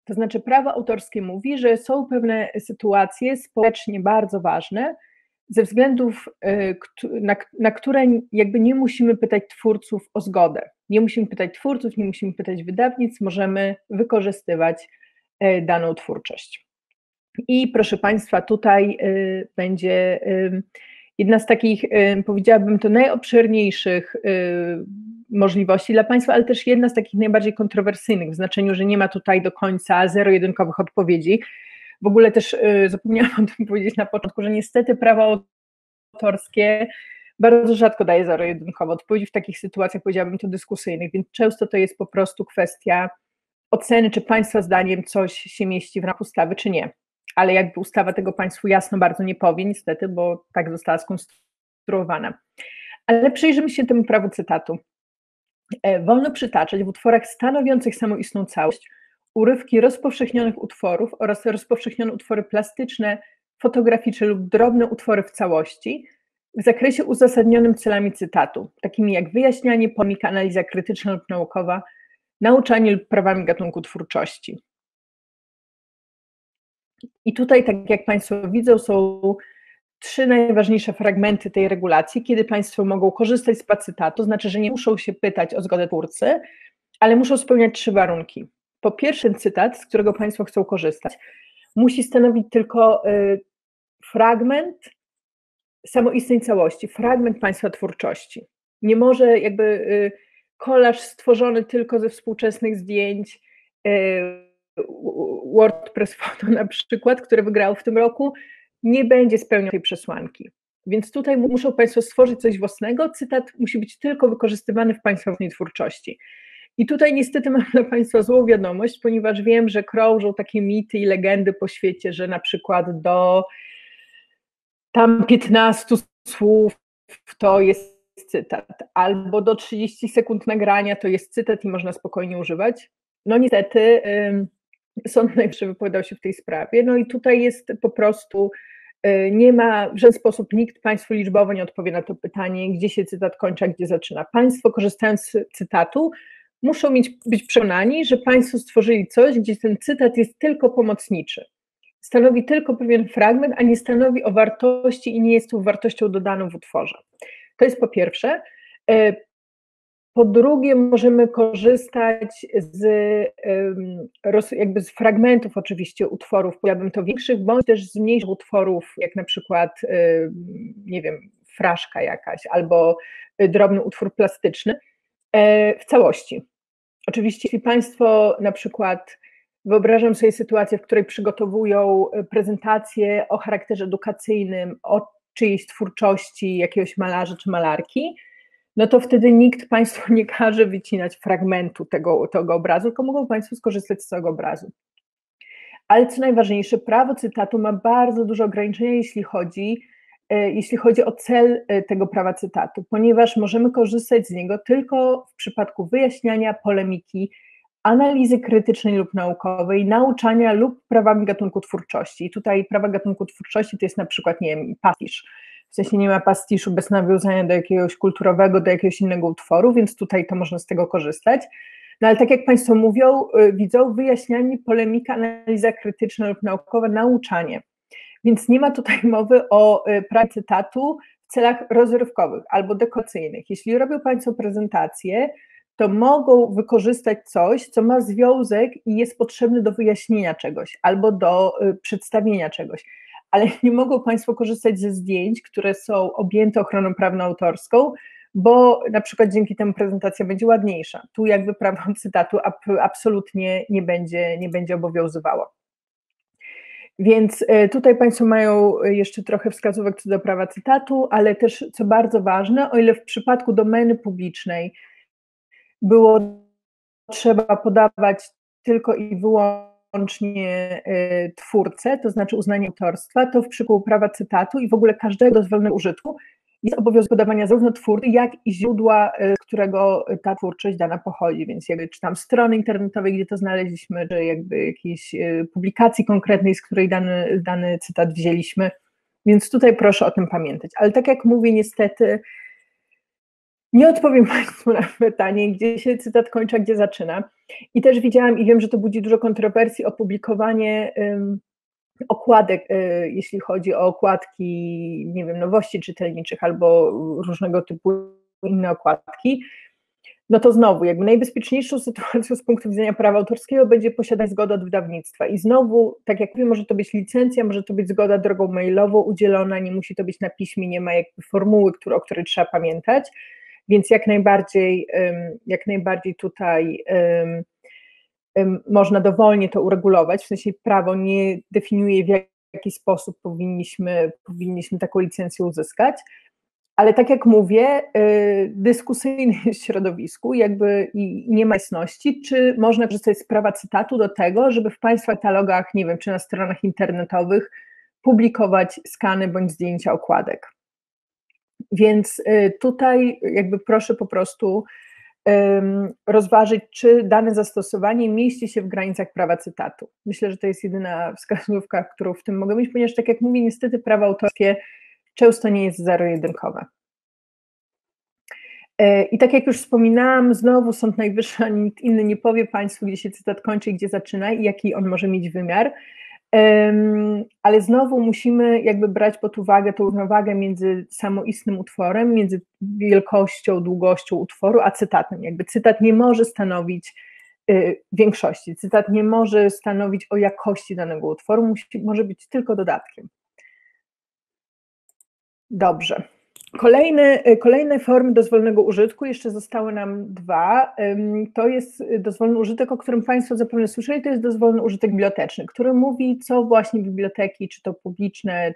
To znaczy prawo autorskie mówi, że są pewne sytuacje społecznie bardzo ważne, ze względów, na które jakby nie musimy pytać twórców o zgodę. Nie musimy pytać twórców, nie musimy pytać wydawnictw, możemy wykorzystywać daną twórczość. I proszę Państwa, tutaj będzie jedna z takich, powiedziałabym, to najobszerniejszych możliwości dla Państwa, ale też jedna z takich najbardziej kontrowersyjnych, w znaczeniu, że nie ma tutaj do końca zero-jedynkowych odpowiedzi. W ogóle też zapomniałam o tym powiedzieć na początku, że niestety prawo autorskie bardzo rzadko daje zero-jedynkowe odpowiedzi w takich sytuacjach, powiedziałabym, to dyskusyjnych, więc często to jest po prostu kwestia oceny, czy Państwa zdaniem coś się mieści w ramach ustawy, czy nie. Ale jakby ustawa tego Państwu jasno bardzo nie powie, niestety, bo tak została skonstruowana. Ale przyjrzymy się temu prawu cytatu. Wolno przytaczać w utworach stanowiących samoistną całość urywki rozpowszechnionych utworów oraz rozpowszechnione utwory plastyczne, fotograficzne lub drobne utwory w całości w zakresie uzasadnionym celami cytatu, takimi jak wyjaśnianie, polemika, analiza krytyczna lub naukowa, nauczanie lub prawami gatunku twórczości. I tutaj, tak jak Państwo widzą, są 3 najważniejsze fragmenty tej regulacji, kiedy Państwo mogą korzystać z cytatu, to znaczy, że nie muszą się pytać o zgodę twórcy, ale muszą spełniać 3 warunki. Po pierwsze, ten cytat, z którego Państwo chcą korzystać, musi stanowić tylko fragment samoistnej całości, fragment Państwa twórczości. Nie może jakby kolaż stworzony tylko ze współczesnych zdjęć, WordPress Photo na przykład, które wygrało w tym roku, nie będzie spełniał tej przesłanki. Więc tutaj muszą Państwo stworzyć coś własnego, cytat musi być tylko wykorzystywany w Państwa własnej twórczości. I tutaj niestety mam dla Państwa złą wiadomość, ponieważ wiem, że krążą takie mity i legendy po świecie, że na przykład do tam 15 słów to jest cytat, albo do 30 sekund nagrania to jest cytat i można spokojnie używać. No niestety Sąd Najwyższy wypowiadał się w tej sprawie, no i tutaj jest po prostu, nie ma w żaden sposób, nikt Państwu liczbowo nie odpowie na to pytanie, gdzie się cytat kończy, a gdzie zaczyna. Państwo, korzystając z cytatu, muszą być przekonani, że Państwo stworzyli coś, gdzie ten cytat jest tylko pomocniczy. Stanowi tylko pewien fragment, a nie stanowi o wartości i nie jest tu wartością dodaną w utworze. To jest po pierwsze. Po drugie, możemy korzystać jakby z fragmentów oczywiście utworów, powiedziałabym to większych, bądź też z mniejszych utworów, jak na przykład, nie wiem, fraszka jakaś, albo drobny utwór plastyczny w całości. Oczywiście, jeśli Państwo na przykład, wyobrażam sobie sytuację, w której przygotowują prezentację o charakterze edukacyjnym, o czyjejś twórczości, jakiegoś malarza czy malarki, no to wtedy nikt Państwu nie każe wycinać fragmentu tego obrazu, tylko mogą Państwo skorzystać z całego obrazu. Ale co najważniejsze, prawo cytatu ma bardzo duże ograniczenia, jeśli chodzi o cel tego prawa cytatu, ponieważ możemy korzystać z niego tylko w przypadku wyjaśniania, polemiki, analizy krytycznej lub naukowej, nauczania lub prawami gatunku twórczości. I tutaj prawa gatunku twórczości to jest na przykład, nie wiem, pastisz. W sensie nie ma pastiszu bez nawiązania do jakiegoś kulturowego, do jakiegoś innego utworu, więc tutaj to można z tego korzystać. No ale tak jak Państwo widzą, wyjaśnianie, polemika, analiza krytyczna lub naukowa, nauczanie. Więc nie ma tutaj mowy o prawie cytatu w celach rozrywkowych albo dekoracyjnych. Jeśli robią Państwo prezentację, to mogą wykorzystać coś, co ma związek i jest potrzebne do wyjaśnienia czegoś albo do przedstawienia czegoś, ale nie mogą Państwo korzystać ze zdjęć, które są objęte ochroną prawno-autorską, bo na przykład dzięki temu prezentacja będzie ładniejsza. Tu jakby prawo cytatu absolutnie nie będzie obowiązywało. Więc tutaj Państwo mają jeszcze trochę wskazówek co do prawa cytatu, ale też, co bardzo ważne, o ile w przypadku domeny publicznej było trzeba podawać tylko i wyłącznie twórcę, to znaczy uznanie autorstwa, to w przypadku prawa cytatu i w ogóle każdego dozwolonego użytku jest obowiązek podawania zarówno twórcy, jak i źródła, z którego ta twórczość dana pochodzi, więc jakby czy tam strony internetowej, gdzie to znaleźliśmy, czy jakby jakiejś publikacji konkretnej, z której dany cytat wzięliśmy, więc tutaj proszę o tym pamiętać. Ale tak jak mówię, niestety Nie odpowiem Państwu na pytanie, gdzie się cytat kończy, a gdzie zaczyna. I też widziałam i wiem, że to budzi dużo kontrowersji, opublikowanie okładek, jeśli chodzi o okładki, nie wiem, nowości czytelniczych albo różnego typu inne okładki. No to znowu, jakby najbezpieczniejszą sytuacją z punktu widzenia prawa autorskiego będzie posiadać zgodę od wydawnictwa. I znowu, tak jak mówię, może to być licencja, może to być zgoda drogą mailową udzielona, nie musi to być na piśmie, nie ma jakby formuły, o której trzeba pamiętać, więc jak najbardziej tutaj można dowolnie to uregulować, w sensie prawo nie definiuje, w jaki sposób powinniśmy taką licencję uzyskać. Ale tak jak mówię, dyskusyjne jest w środowisku jakby i nie ma jasności, czy można korzystać z prawa cytatu do tego, żeby w Państwa katalogach, nie wiem, czy na stronach internetowych publikować skany bądź zdjęcia okładek. Więc tutaj jakby proszę po prostu rozważyć, czy dane zastosowanie mieści się w granicach prawa cytatu. Myślę, że to jest jedyna wskazówka, którą w tym mogę mieć, ponieważ tak jak mówię, niestety prawo autorskie często nie jest zero-jedynkowe. I tak jak już wspominałam, znowu Sąd Najwyższy ani nikt inny nie powie Państwu, gdzie się cytat kończy i gdzie zaczyna i jaki on może mieć wymiar, ale znowu musimy jakby brać pod uwagę tą równowagę między samoistnym utworem, między wielkością, długością utworu, a cytatem. Jakby cytat nie może stanowić większości, cytat nie może stanowić o jakości danego utworu, może być tylko dodatkiem. Dobrze. Kolejne formy dozwolonego użytku, jeszcze zostały nam dwa. To jest dozwolony użytek, o którym Państwo zapewne słyszeli, to jest dozwolony użytek biblioteczny, który mówi, co właśnie biblioteki, czy to publiczne,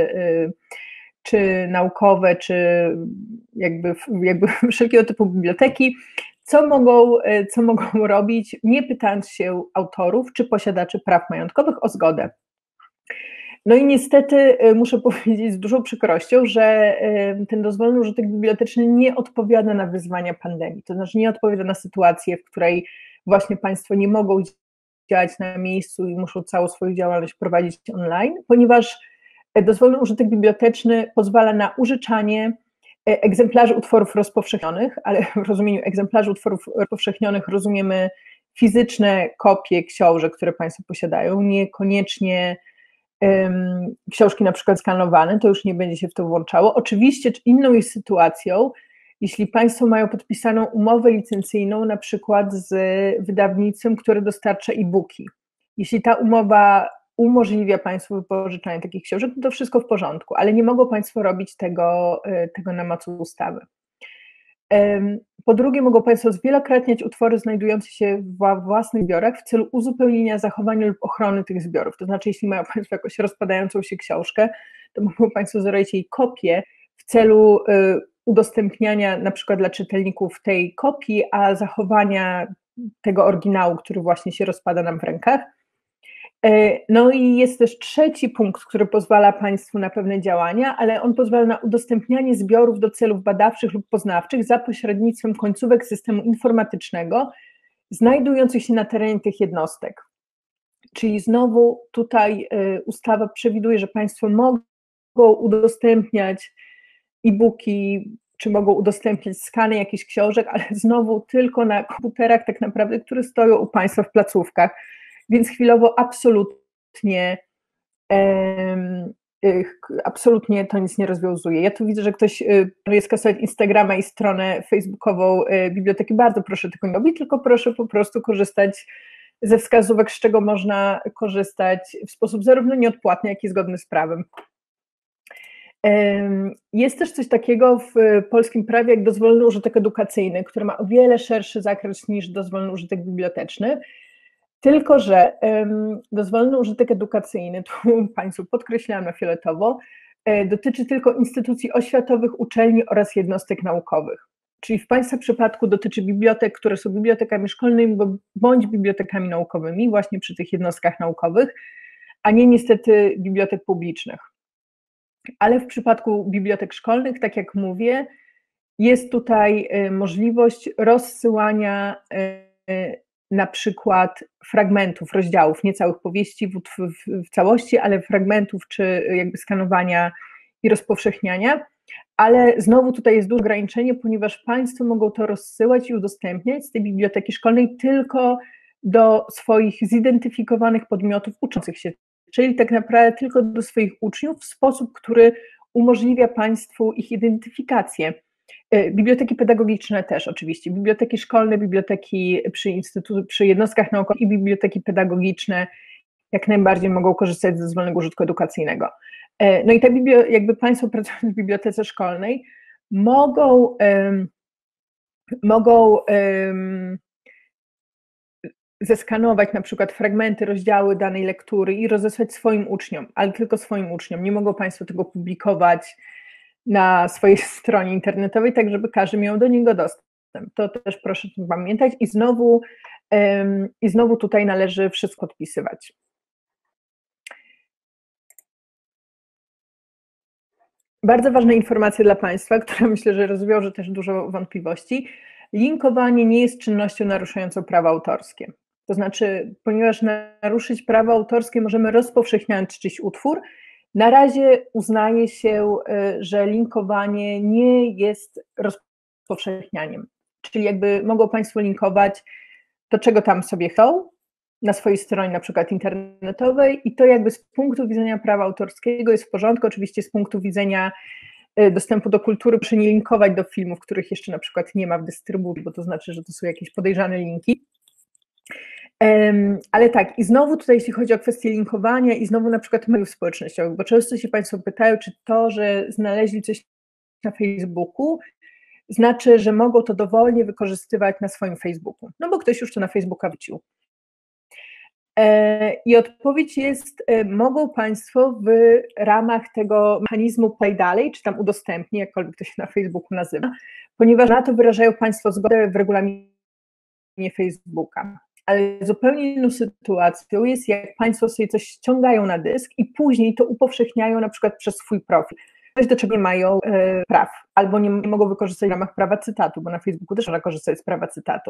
czy naukowe, czy jakby wszelkiego typu biblioteki, co mogą robić, nie pytając się autorów, czy posiadaczy praw majątkowych o zgodę. No i niestety muszę powiedzieć z dużą przykrością, że ten dozwolony użytek biblioteczny nie odpowiada na wyzwania pandemii, to znaczy nie odpowiada na sytuację, w której właśnie Państwo nie mogą działać na miejscu i muszą całą swoją działalność prowadzić online, ponieważ dozwolony użytek biblioteczny pozwala na użyczanie egzemplarzy utworów rozpowszechnionych, ale w rozumieniu egzemplarzy utworów rozpowszechnionych rozumiemy fizyczne kopie książek, które Państwo posiadają, niekoniecznie książki na przykład skanowane, to już nie będzie się w to włączało. Oczywiście inną jest sytuacją, jeśli Państwo mają podpisaną umowę licencyjną na przykład z wydawnictwem, które dostarcza e-booki. Jeśli ta umowa umożliwia Państwu wypożyczanie takich książek, to wszystko w porządku, ale nie mogą Państwo robić tego na mocy ustawy. Po drugie, mogą Państwo zwielokrotniać utwory znajdujące się w własnych zbiorach w celu uzupełnienia, zachowania lub ochrony tych zbiorów. To znaczy, jeśli mają Państwo jakąś rozpadającą się książkę, to mogą Państwo zrobić jej kopię w celu udostępniania na przykład dla czytelników tej kopii, a zachowania tego oryginału, który właśnie się rozpada nam w rękach. No i jest też trzeci punkt, który pozwala Państwu na pewne działania, ale on pozwala na udostępnianie zbiorów do celów badawczych lub poznawczych za pośrednictwem końcówek systemu informatycznego znajdujących się na terenie tych jednostek. Czyli znowu tutaj ustawa przewiduje, że Państwo mogą udostępniać e-booki, czy mogą udostępniać skany jakichś książek, ale znowu tylko na komputerach tak naprawdę, które stoją u Państwa w placówkach. Więc chwilowo absolutnie to nic nie rozwiązuje. Ja tu widzę, że ktoś planuje skasować Instagrama i stronę facebookową biblioteki. Bardzo proszę tego nie robić, tylko proszę po prostu korzystać ze wskazówek, z czego można korzystać w sposób zarówno nieodpłatny, jak i zgodny z prawem. Jest też coś takiego w polskim prawie jak dozwolony użytek edukacyjny, który ma o wiele szerszy zakres niż dozwolony użytek biblioteczny. Tylko że dozwolony użytek edukacyjny, tu Państwu podkreślałam na fioletowo, dotyczy tylko instytucji oświatowych, uczelni oraz jednostek naukowych. Czyli w Państwa przypadku dotyczy bibliotek, które są bibliotekami szkolnymi bądź bibliotekami naukowymi, właśnie przy tych jednostkach naukowych, a nie niestety bibliotek publicznych. Ale w przypadku bibliotek szkolnych, tak jak mówię, jest tutaj możliwość rozsyłania na przykład fragmentów, rozdziałów, nie całych powieści w całości, ale fragmentów czy jakby skanowania i rozpowszechniania. Ale znowu tutaj jest duże ograniczenie, ponieważ Państwo mogą to rozsyłać i udostępniać z tej biblioteki szkolnej tylko do swoich zidentyfikowanych podmiotów uczących się, czyli tak naprawdę tylko do swoich uczniów w sposób, który umożliwia Państwu ich identyfikację. Biblioteki pedagogiczne też oczywiście, biblioteki szkolne, biblioteki przy jednostkach naukowych i biblioteki pedagogiczne jak najbardziej mogą korzystać z dozwolonego użytku edukacyjnego. No i jakby Państwo pracując w bibliotece szkolnej mogą zeskanować na przykład fragmenty, rozdziały danej lektury i rozesłać swoim uczniom, ale tylko swoim uczniom. Nie mogą Państwo tego publikować na swojej stronie internetowej, tak żeby każdy miał do niego dostęp. To też proszę o tym pamiętać i znowu tutaj należy wszystko podpisywać. Bardzo ważna informacja dla Państwa, która myślę, że rozwiąże też dużo wątpliwości. Linkowanie nie jest czynnością naruszającą prawa autorskie. To znaczy, ponieważ naruszyć prawo autorskie możemy rozpowszechniając czyjś utwór, na razie uznaje się, że linkowanie nie jest rozpowszechnianiem. Czyli jakby mogą Państwo linkować to, czego tam sobie chcą, na swojej stronie na przykład internetowej i to jakby z punktu widzenia prawa autorskiego jest w porządku, oczywiście z punktu widzenia dostępu do kultury, proszę nie linkować do filmów, których jeszcze na przykład nie ma w dystrybucji, bo to znaczy, że to są jakieś podejrzane linki. Ale tak, i znowu tutaj jeśli chodzi o kwestię linkowania i znowu na przykład mediów społecznościowych, bo często się Państwo pytają, czy to, że znaleźli coś na Facebooku, znaczy, że mogą to dowolnie wykorzystywać na swoim Facebooku, no bo ktoś już to na Facebooka wrzucił. I odpowiedź jest, mogą Państwo w ramach tego mechanizmu play dalej, czy tam udostępnij, jakkolwiek to się na Facebooku nazywa, ponieważ na to wyrażają Państwo zgodę w regulaminie Facebooka. Ale zupełnie inną sytuacją jest, jak Państwo sobie coś ściągają na dysk i później to upowszechniają na przykład przez swój profil. Coś, do czego nie mają praw, albo nie mogą wykorzystać w ramach prawa cytatu, bo na Facebooku też można korzystać z prawa cytatu.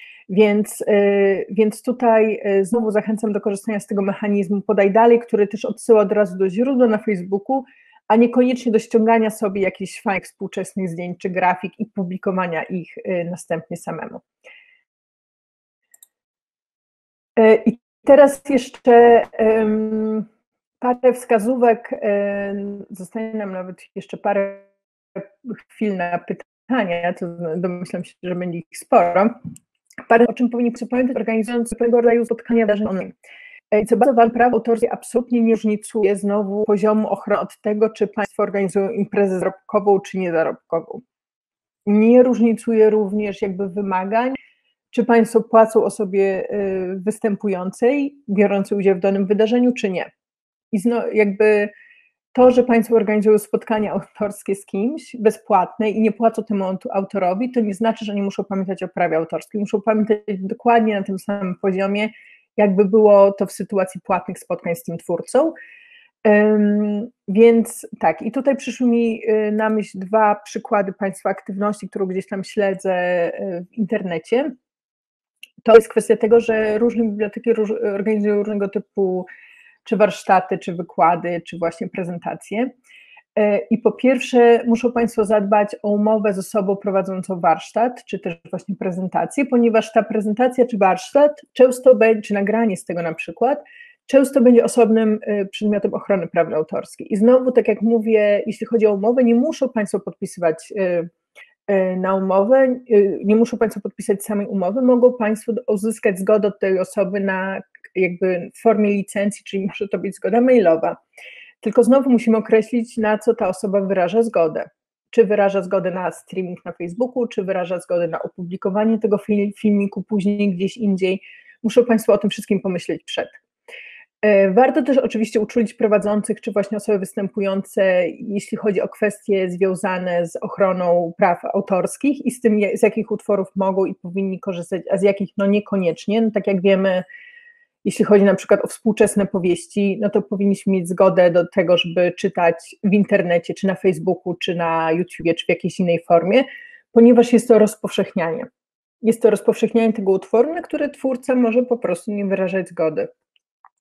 Więc tutaj znowu zachęcam do korzystania z tego mechanizmu podaj dalej, który też odsyła od razu do źródła na Facebooku, a niekoniecznie do ściągania sobie jakichś fajnych współczesnych zdjęć czy grafik i publikowania ich następnie samemu. I teraz jeszcze parę wskazówek, zostanie nam nawet jeszcze parę chwil na pytania, to domyślam się, że będzie ich sporo. Parę, o czym powinni pamiętać, organizując pewnego rodzaju spotkania wydarzeń online. I co bardzo ważne, prawo autorskie absolutnie nie różnicuje znowu poziomu ochrony od tego, czy Państwo organizują imprezę zarobkową, czy niezarobkową. Nie różnicuje również jakby wymagań, czy Państwo płacą osobie występującej, biorącej udział w danym wydarzeniu, czy nie. I jakby to, że Państwo organizują spotkania autorskie z kimś bezpłatne i nie płacą temu autorowi, to nie znaczy, że nie muszą pamiętać o prawie autorskim. Muszą pamiętać dokładnie na tym samym poziomie, jakby było to w sytuacji płatnych spotkań z tym twórcą. Więc tak, i tutaj przyszły mi na myśl dwa przykłady Państwa aktywności, którą gdzieś tam śledzę w internecie. To jest kwestia tego, że różne biblioteki organizują różnego typu czy warsztaty, czy wykłady, czy właśnie prezentacje. I po pierwsze muszą Państwo zadbać o umowę z osobą prowadzącą warsztat, czy też właśnie prezentację, ponieważ ta prezentacja czy warsztat często będzie, czy nagranie z tego na przykład, często będzie osobnym przedmiotem ochrony prawnej autorskiej. I znowu, tak jak mówię, jeśli chodzi o umowę, nie muszą Państwo podpisywać na umowę, nie muszą Państwo podpisać samej umowy, mogą Państwo uzyskać zgodę od tej osoby na jakby w formie licencji, czyli może to być zgoda mailowa. Tylko znowu musimy określić, na co ta osoba wyraża zgodę. Czy wyraża zgodę na streaming na Facebooku, czy wyraża zgodę na opublikowanie tego filmiku później gdzieś indziej. Muszą Państwo o tym wszystkim pomyśleć przed. Warto też oczywiście uczulić prowadzących, czy właśnie osoby występujące, jeśli chodzi o kwestie związane z ochroną praw autorskich i z tym, z jakich utworów mogą i powinni korzystać, a z jakich no niekoniecznie. No tak jak wiemy, jeśli chodzi na przykład o współczesne powieści, no to powinniśmy mieć zgodę do tego, żeby czytać w internecie, czy na Facebooku, czy na YouTubie, czy w jakiejś innej formie, ponieważ jest to rozpowszechnianie. Jest to rozpowszechnianie tego utworu, na które twórca może po prostu nie wyrażać zgody.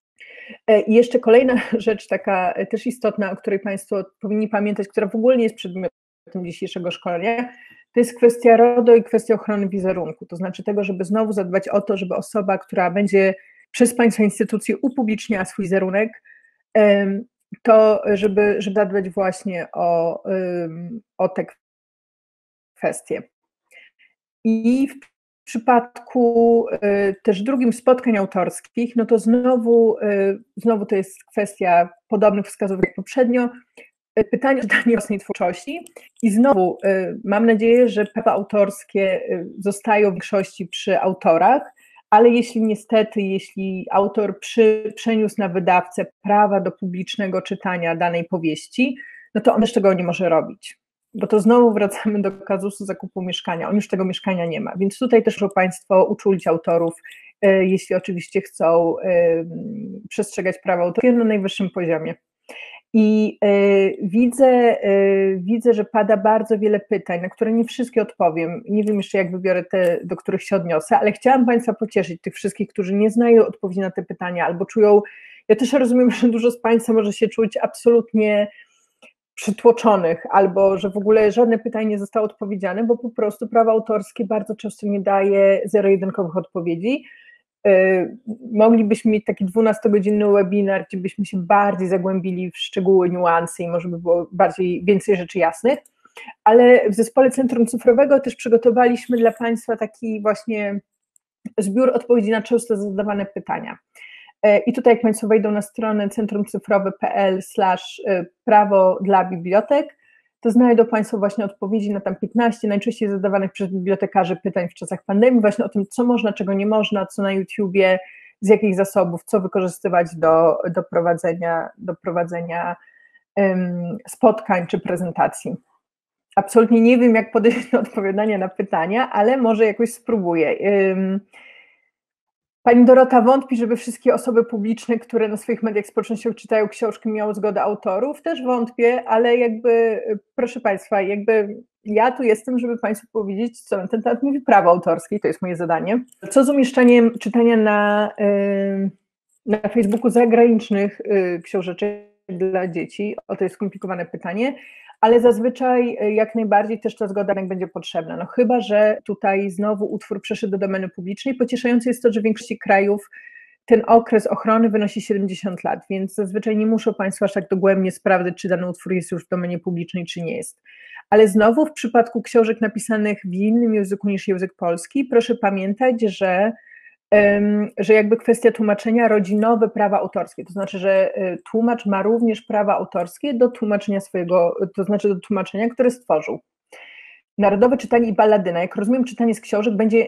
I jeszcze kolejna rzecz taka też istotna, o której Państwo powinni pamiętać, która w ogóle nie jest przedmiotem dzisiejszego szkolenia, to jest kwestia RODO i kwestia ochrony wizerunku, to znaczy tego, żeby znowu zadbać o to, żeby osoba, która będzie przez Państwa instytucje upubliczniała swój wizerunek, to żeby zadbać właśnie o te kwestie. I w przypadku też drugim spotkań autorskich, no to znowu to jest kwestia podobnych wskazówek jak poprzednio, pytanie o czytanie własnej twórczości i znowu mam nadzieję, że prawa autorskie zostają w większości przy autorach, ale jeśli autor przeniósł na wydawcę prawa do publicznego czytania danej powieści, no to on też tego nie może robić, bo to znowu wracamy do kazusu zakupu mieszkania, on już tego mieszkania nie ma, więc tutaj też muszą Państwo uczulić autorów, jeśli oczywiście chcą przestrzegać prawa autorskie na najwyższym poziomie. I widzę, że pada bardzo wiele pytań, na które nie wszystkie odpowiem. Nie wiem jeszcze, jak wybiorę te, do których się odniosę, ale chciałam Państwa pocieszyć, tych wszystkich, którzy nie znają odpowiedzi na te pytania albo czują, ja też rozumiem, że dużo z Państwa może się czuć absolutnie przytłoczonych, albo że w ogóle żadne pytanie nie zostało odpowiedziane, bo po prostu prawo autorskie bardzo często nie daje zero-jedynkowych odpowiedzi. Moglibyśmy mieć taki 12-godzinny webinar, gdzie byśmy się bardziej zagłębili w szczegóły, niuanse i może by było więcej rzeczy jasnych, ale w zespole Centrum Cyfrowego też przygotowaliśmy dla Państwa taki właśnie zbiór odpowiedzi na często zadawane pytania. I tutaj jak Państwo wejdą na stronę centrumcyfrowe.pl/prawo dla bibliotek, to znajdą Państwo właśnie odpowiedzi na tam 15 najczęściej zadawanych przez bibliotekarzy pytań w czasach pandemii, właśnie o tym, co można, czego nie można, co na YouTubie, z jakich zasobów, co wykorzystywać do prowadzenia spotkań czy prezentacji. Absolutnie nie wiem, jak podejść do odpowiadania na pytania, ale może jakoś spróbuję. Pani Dorota wątpi, żeby wszystkie osoby publiczne, które na swoich mediach społecznościowych czytają książki, miały zgodę autorów. Też wątpię, ale proszę Państwa, ja tu jestem, żeby Państwu powiedzieć, co na ten temat mówi prawo autorskie, to jest moje zadanie. Co z umieszczaniem czytania na Facebooku zagranicznych książeczek dla dzieci? To jest skomplikowane pytanie, ale zazwyczaj jak najbardziej też ta zgoda będzie potrzebna. No chyba że tutaj znowu utwór przeszedł do domeny publicznej. Pocieszające jest to, że w większości krajów ten okres ochrony wynosi 70 lat, więc zazwyczaj nie muszą Państwo aż tak dogłębnie sprawdzać, czy dany utwór jest już w domenie publicznej, czy nie jest. Ale znowu w przypadku książek napisanych w innym języku niż język polski, proszę pamiętać, że jakby kwestia tłumaczenia rodzi nowe prawa autorskie, to znaczy, że tłumacz ma również prawa autorskie do tłumaczenia to znaczy do tłumaczenia, które stworzył. Narodowe czytanie i balladyna, jak rozumiem, czytanie z książek będzie,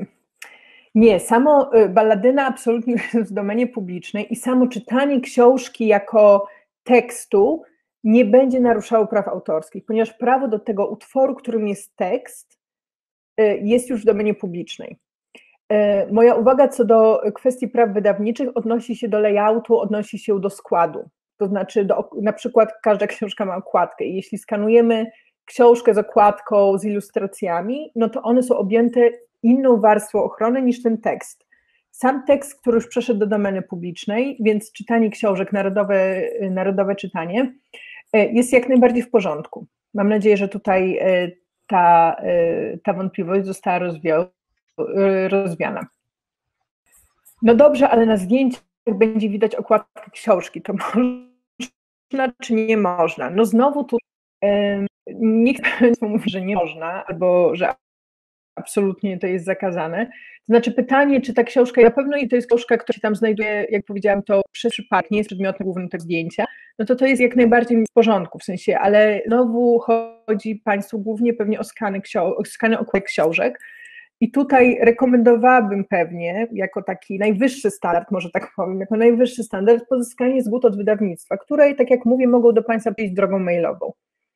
balladyna absolutnie jest w domenie publicznej i samo czytanie książki jako tekstu nie będzie naruszało praw autorskich, ponieważ prawo do tego utworu, którym jest tekst, jest już w domenie publicznej. Moja uwaga co do kwestii praw wydawniczych odnosi się do layoutu, odnosi się do składu, to znaczy na przykład każda książka ma okładkę i jeśli skanujemy książkę z okładką, z ilustracjami, no to one są objęte inną warstwą ochrony niż ten tekst. Sam tekst, który już przeszedł do domeny publicznej, więc czytanie książek, narodowe czytanie, jest jak najbardziej w porządku. Mam nadzieję, że tutaj ta wątpliwość została rozwiana. No dobrze, ale na zdjęciach będzie widać okładkę książki, to można czy nie można? No znowu tu nikt mówi, że nie można, albo że absolutnie to jest zakazane. To znaczy pytanie, czy ta książka, na pewno to jest książka, która się tam znajduje, jak powiedziałam, to przez przypadek, nie jest przedmiotem głównym tego zdjęcia, no to jest jak najbardziej w porządku, w sensie, ale znowu chodzi Państwu głównie pewnie o skany okładek książek. I tutaj rekomendowałabym pewnie, jako taki najwyższy standard, może tak powiem, jako najwyższy standard pozyskanie zgód od wydawnictwa, które, tak jak mówię, mogą do Państwa przyjść drogą mailową.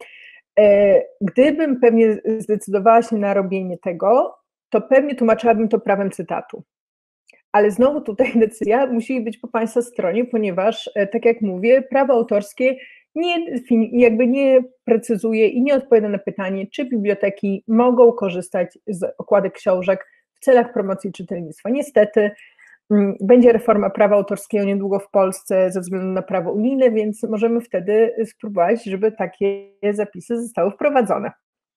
Gdybym pewnie zdecydowała się na robienie tego, to pewnie tłumaczyłabym to prawem cytatu. Ale znowu tutaj decyzja musi być po Państwa stronie, ponieważ, tak jak mówię, prawo autorskie nie precyzuje i nie odpowiada na pytanie, czy biblioteki mogą korzystać z okładek książek w celach promocji czytelnictwa. Niestety Będzie reforma prawa autorskiego niedługo w Polsce ze względu na prawo unijne, więc możemy wtedy spróbować, żeby takie zapisy zostały wprowadzone.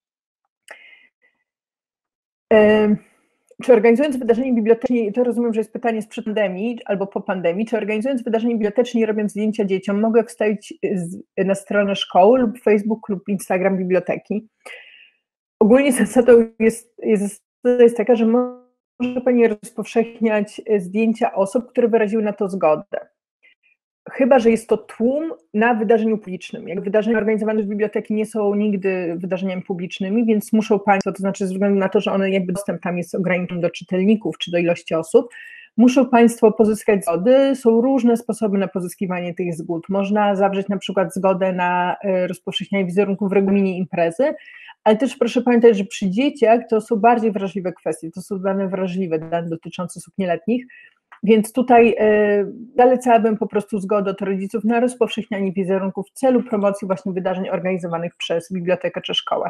Czy organizując wydarzenie biblioteczne, to rozumiem, że jest pytanie sprzed pandemii albo po pandemii, czy organizując wydarzenie biblioteczne i robiąc zdjęcia dzieciom, mogę wstawić na stronę szkoły lub Facebook lub Instagram biblioteki? Ogólnie zasada jest taka, że może Pani rozpowszechniać zdjęcia osób, które wyraziły na to zgodę. Chyba że jest to tłum na wydarzeniu publicznym. Jak wydarzenia organizowane w biblioteki nie są nigdy wydarzeniami publicznymi, więc muszą Państwo, to znaczy ze względu na to, że one jakby dostęp tam jest ograniczony do czytelników czy do ilości osób, muszą Państwo pozyskać zgody. Są różne sposoby na pozyskiwanie tych zgód. Można zawrzeć na przykład zgodę na rozpowszechnianie wizerunku w regulaminie imprezy, ale też proszę pamiętać, że przy dzieciach to są bardziej wrażliwe kwestie, to są dane wrażliwe, dane dotyczące osób nieletnich, więc tutaj zalecałabym po prostu zgodę od rodziców na rozpowszechnianie wizerunku w celu promocji właśnie wydarzeń organizowanych przez bibliotekę czy szkołę.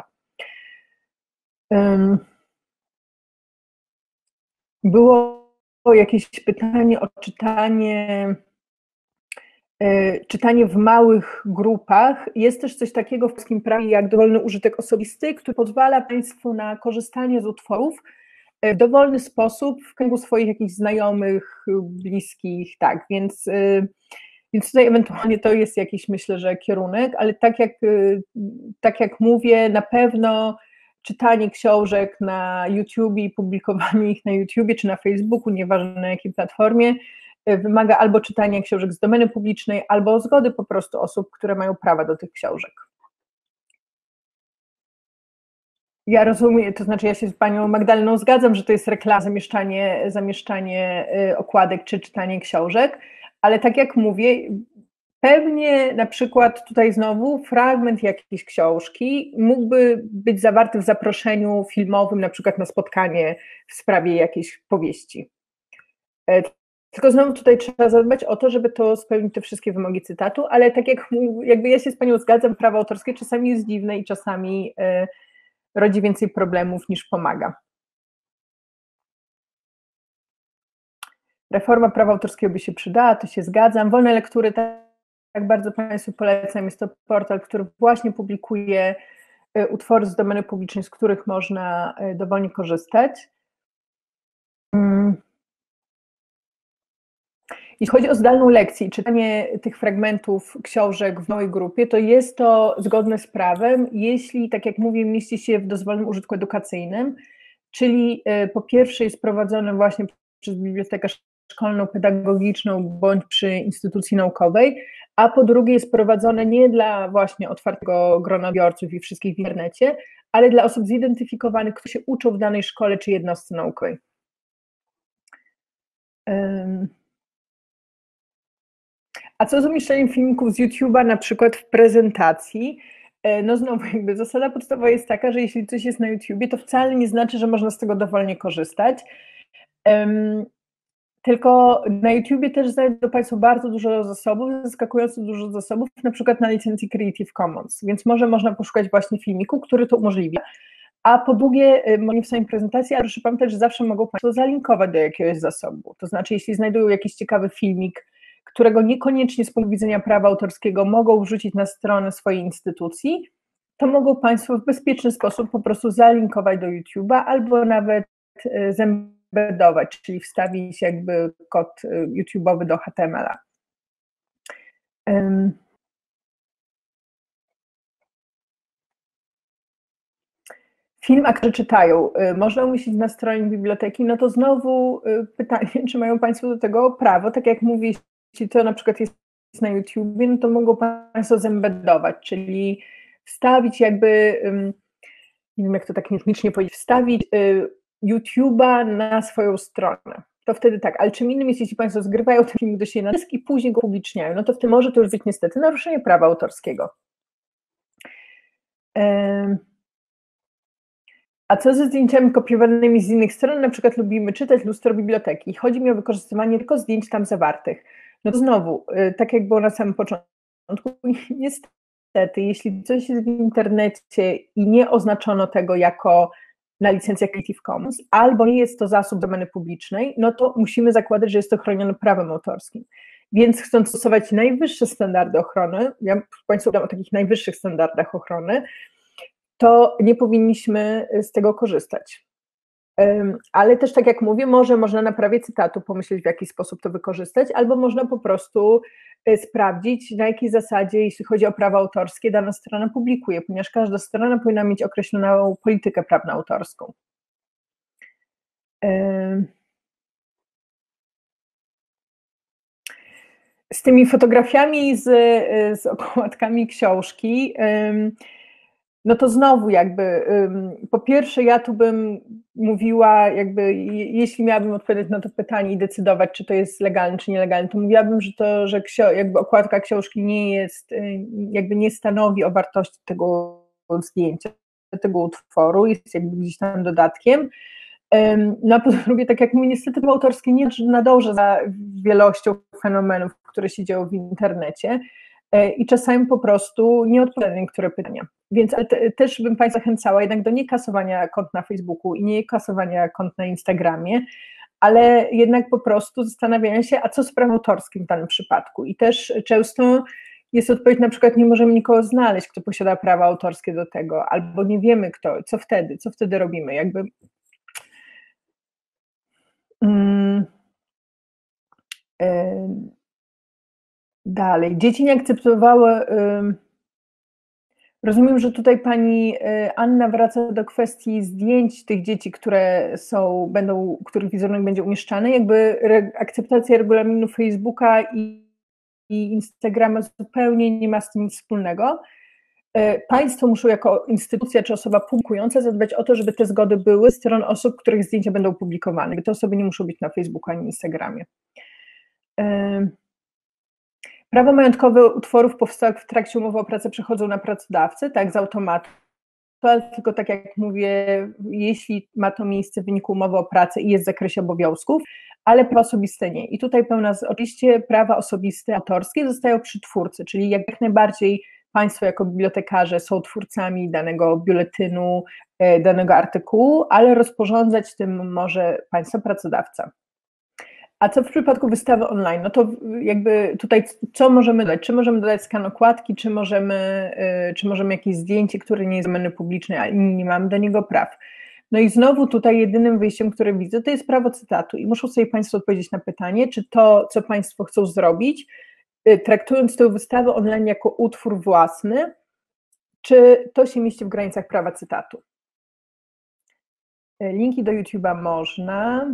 Było jakieś pytanie o czytanie w małych grupach. Jest też coś takiego w polskim prawie jak dowolny użytek osobisty, który pozwala Państwu na korzystanie z utworów w dowolny sposób w kręgu swoich jakichś znajomych, bliskich, tak, więc tutaj ewentualnie to jest jakiś, myślę, że kierunek, ale tak jak mówię, na pewno czytanie książek na YouTubie i publikowanie ich na YouTubie czy na Facebooku, nieważne na jakiej platformie, wymaga albo czytania książek z domeny publicznej, albo zgody po prostu osób, które mają prawa do tych książek. Ja rozumiem, to znaczy ja się z Panią Magdaleną zgadzam, że to jest reklama, zamieszczanie okładek czy czytanie książek, ale tak jak mówię, pewnie na przykład tutaj znowu fragment jakiejś książki mógłby być zawarty w zaproszeniu filmowym, na przykład na spotkanie w sprawie jakiejś powieści. Tylko znowu tutaj trzeba zadbać o to, żeby to spełnić te wszystkie wymogi cytatu, ale tak jak jakby ja się z Panią zgadzam, prawo autorskie czasami jest dziwne i czasami rodzi więcej problemów niż pomaga. Reforma prawa autorskiego by się przydała, to się zgadzam. Wolne lektury, tak bardzo Państwu polecam, jest to portal, który właśnie publikuje utwory z domeny publicznej, z których można dowolnie korzystać. Jeśli chodzi o zdalną lekcję i czytanie tych fragmentów książek w małej grupie, to jest to zgodne z prawem, jeśli, tak jak mówię, mieści się w dozwolonym użytku edukacyjnym, czyli po pierwsze jest prowadzone właśnie przez bibliotekę szkolną, pedagogiczną bądź przy instytucji naukowej, a po drugie jest prowadzone nie dla właśnie otwartego grona odbiorców i wszystkich w internecie, ale dla osób zidentyfikowanych, które się uczą w danej szkole czy jednostce naukowej. A co z umieszczeniem filmików z YouTube'a na przykład w prezentacji? No znowu jakby zasada podstawowa jest taka, że jeśli coś jest na YouTubie, to wcale nie znaczy, że można z tego dowolnie korzystać. Tylko na YouTubie też znajdą Państwo bardzo dużo zasobów, zaskakująco dużo zasobów, na przykład na licencji Creative Commons, więc może można poszukać właśnie filmiku, który to umożliwia. A po drugie, może w samej prezentacji, ale proszę pamiętać, że zawsze mogą Państwo zalinkować do jakiegoś zasobu. To znaczy, jeśli znajdują jakiś ciekawy filmik, którego niekoniecznie z punktu widzenia prawa autorskiego mogą wrzucić na stronę swojej instytucji, to mogą Państwo w bezpieczny sposób po prostu zalinkować do YouTube'a albo nawet zembedować, czyli wstawić jakby kod YouTube'owy do HTML-a. Film aktorzy czytają, można umieścić na stronie biblioteki, no to znowu pytanie, czy mają Państwo do tego prawo, tak jak mówię, jeśli to na przykład jest na YouTubie, no to mogą Państwo zembedować, czyli wstawić jakby, nie wiem jak to tak technicznie powiedzieć, wstawić YouTube'a na swoją stronę. To wtedy tak, ale czym innym jest, jeśli Państwo zgrywają ten film do siebie na dysk i później go publiczniają, no to wtedy może to już być niestety naruszenie prawa autorskiego. A co ze zdjęciami kopiowanymi z innych stron? Na przykład lubimy czytać lustro biblioteki. Chodzi mi o wykorzystywanie tylko zdjęć tam zawartych. No to znowu, tak jak było na samym początku, niestety, jeśli coś jest w internecie i nie oznaczono tego jako na licencjach Creative Commons, albo nie jest to zasób domeny publicznej, no to musimy zakładać, że jest to chronione prawem autorskim. Więc chcąc stosować najwyższe standardy ochrony, ja Państwu dam o takich najwyższych standardach ochrony, to nie powinniśmy z tego korzystać. Ale też, tak jak mówię, można na prawie cytatu pomyśleć, w jaki sposób to wykorzystać, albo można po prostu sprawdzić, na jakiej zasadzie, jeśli chodzi o prawa autorskie, dana strona publikuje, ponieważ każda strona powinna mieć określoną politykę prawno-autorską. Z tymi fotografiami, z okładkami książki, no to znowu jakby, po pierwsze ja tu bym mówiła, jakby jeśli miałabym odpowiedzieć na to pytanie i decydować, czy to jest legalne, czy nielegalne, to mówiłabym, że jakby okładka książki nie jest, jakby nie stanowi o wartości tego zdjęcia, tego utworu, jest jakby gdzieś tam dodatkiem. No a po drugie, tak jak mówię, niestety prawo autorskie nie nadąża za wielością fenomenów, które się dzieją w internecie i czasami po prostu nie odpowiada na niektóre pytania. Więc też bym Państwa zachęcała jednak do nie kasowania kont na Facebooku i nie kasowania kont na Instagramie, ale jednak po prostu zastanawiania się, a co z prawem autorskim w danym przypadku. I też często jest odpowiedź, na przykład nie możemy nikogo znaleźć, kto posiada prawa autorskie do tego, albo nie wiemy kto, co wtedy robimy, jakby. Dalej, dzieci nie akceptowały. Rozumiem, że tutaj pani Anna wraca do kwestii zdjęć tych dzieci, których wizerunek będzie umieszczany. Jakby akceptacja regulaminu Facebooka i Instagrama zupełnie nie ma z tym nic wspólnego. Państwo muszą jako instytucja czy osoba publikująca zadbać o to, żeby te zgody były z stron osób, których zdjęcia będą publikowane. Te osoby nie muszą być na Facebooku ani Instagramie. Prawa majątkowe utworów powstałych w trakcie umowy o pracę przechodzą na pracodawcę, tak, z automatu, ale tylko tak jak mówię, jeśli ma to miejsce w wyniku umowy o pracę i jest w zakresie obowiązków, ale prawa osobiste nie. I tutaj oczywiście prawa osobiste, autorskie zostają przy twórcy, czyli jak najbardziej Państwo jako bibliotekarze są twórcami danego biuletynu, danego artykułu, ale rozporządzać tym może Państwa pracodawca. A co w przypadku wystawy online? No to jakby tutaj co możemy dodać? Czy możemy dodać skan okładki, czy możemy jakieś zdjęcie, które nie jest domeny publicznej, a inni nie mamy do niego praw? No i znowu tutaj jedynym wyjściem, które widzę, to jest prawo cytatu i muszą sobie Państwo odpowiedzieć na pytanie, czy to, co Państwo chcą zrobić, traktując tę wystawę online jako utwór własny, czy to się mieści w granicach prawa cytatu? Linki do YouTube'a można.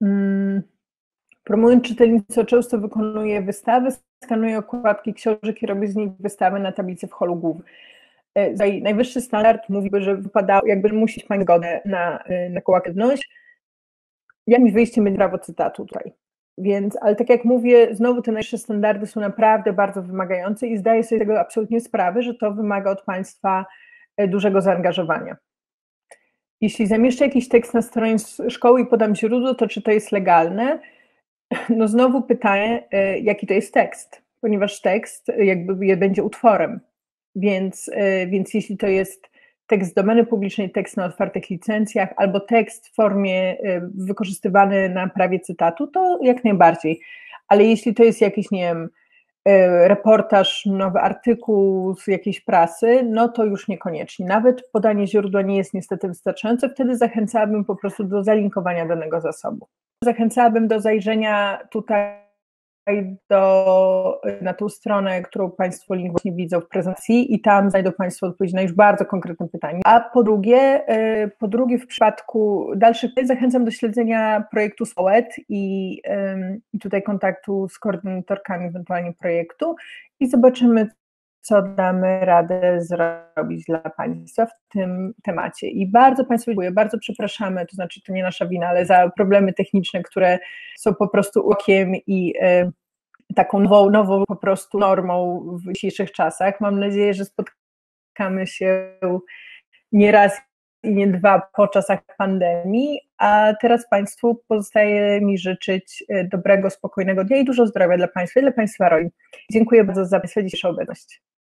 Promując czytelnictwo często wykonuje wystawy, skanuje okładki książek i robi z nich wystawy na tablicy w holu głównym. Najwyższy standard mówi, że wypadało, jakby musi Pani zgodę na taką aktywność. Jakimś wyjściem będzie prawo cytatu tutaj. Więc, ale tak jak mówię, znowu te najwyższe standardy są naprawdę bardzo wymagające i zdaję sobie tego absolutnie sprawę, że to wymaga od Państwa dużego zaangażowania. Jeśli zamieszczę jakiś tekst na stronie szkoły i podam źródło, to czy to jest legalne? No znowu pytanie, jaki to jest tekst, ponieważ tekst jakby będzie utworem, więc jeśli to jest tekst domeny publicznej, tekst na otwartych licencjach albo tekst w formie wykorzystywany na prawie cytatu, to jak najbardziej, ale jeśli to jest jakiś, nie wiem, reportaż, nowy artykuł z jakiejś prasy, no to już niekoniecznie. Nawet podanie źródła nie jest niestety wystarczające, wtedy zachęcałabym po prostu do zalinkowania danego zasobu. Zachęcałabym do zajrzenia tutaj na tą stronę, którą Państwo link właśnie widzą w prezentacji i tam znajdą Państwo odpowiedzi na już bardzo konkretne pytanie. A po drugie w przypadku dalszych pytań zachęcam do śledzenia projektu SOET i tutaj kontaktu z koordynatorkami ewentualnie projektu i zobaczymy, co damy radę zrobić dla Państwa w tym temacie. I bardzo Państwu dziękuję, bardzo przepraszamy, to znaczy to nie nasza wina, ale za problemy techniczne, które są po prostu okiem i taką nową po prostu normą w dzisiejszych czasach. Mam nadzieję, że spotkamy się nie raz i nie dwa po czasach pandemii, a teraz Państwu pozostaje mi życzyć dobrego, spokojnego dnia i dużo zdrowia dla Państwa i dla Państwa rodzin. Dziękuję bardzo za Państwa dzisiejszą obecność.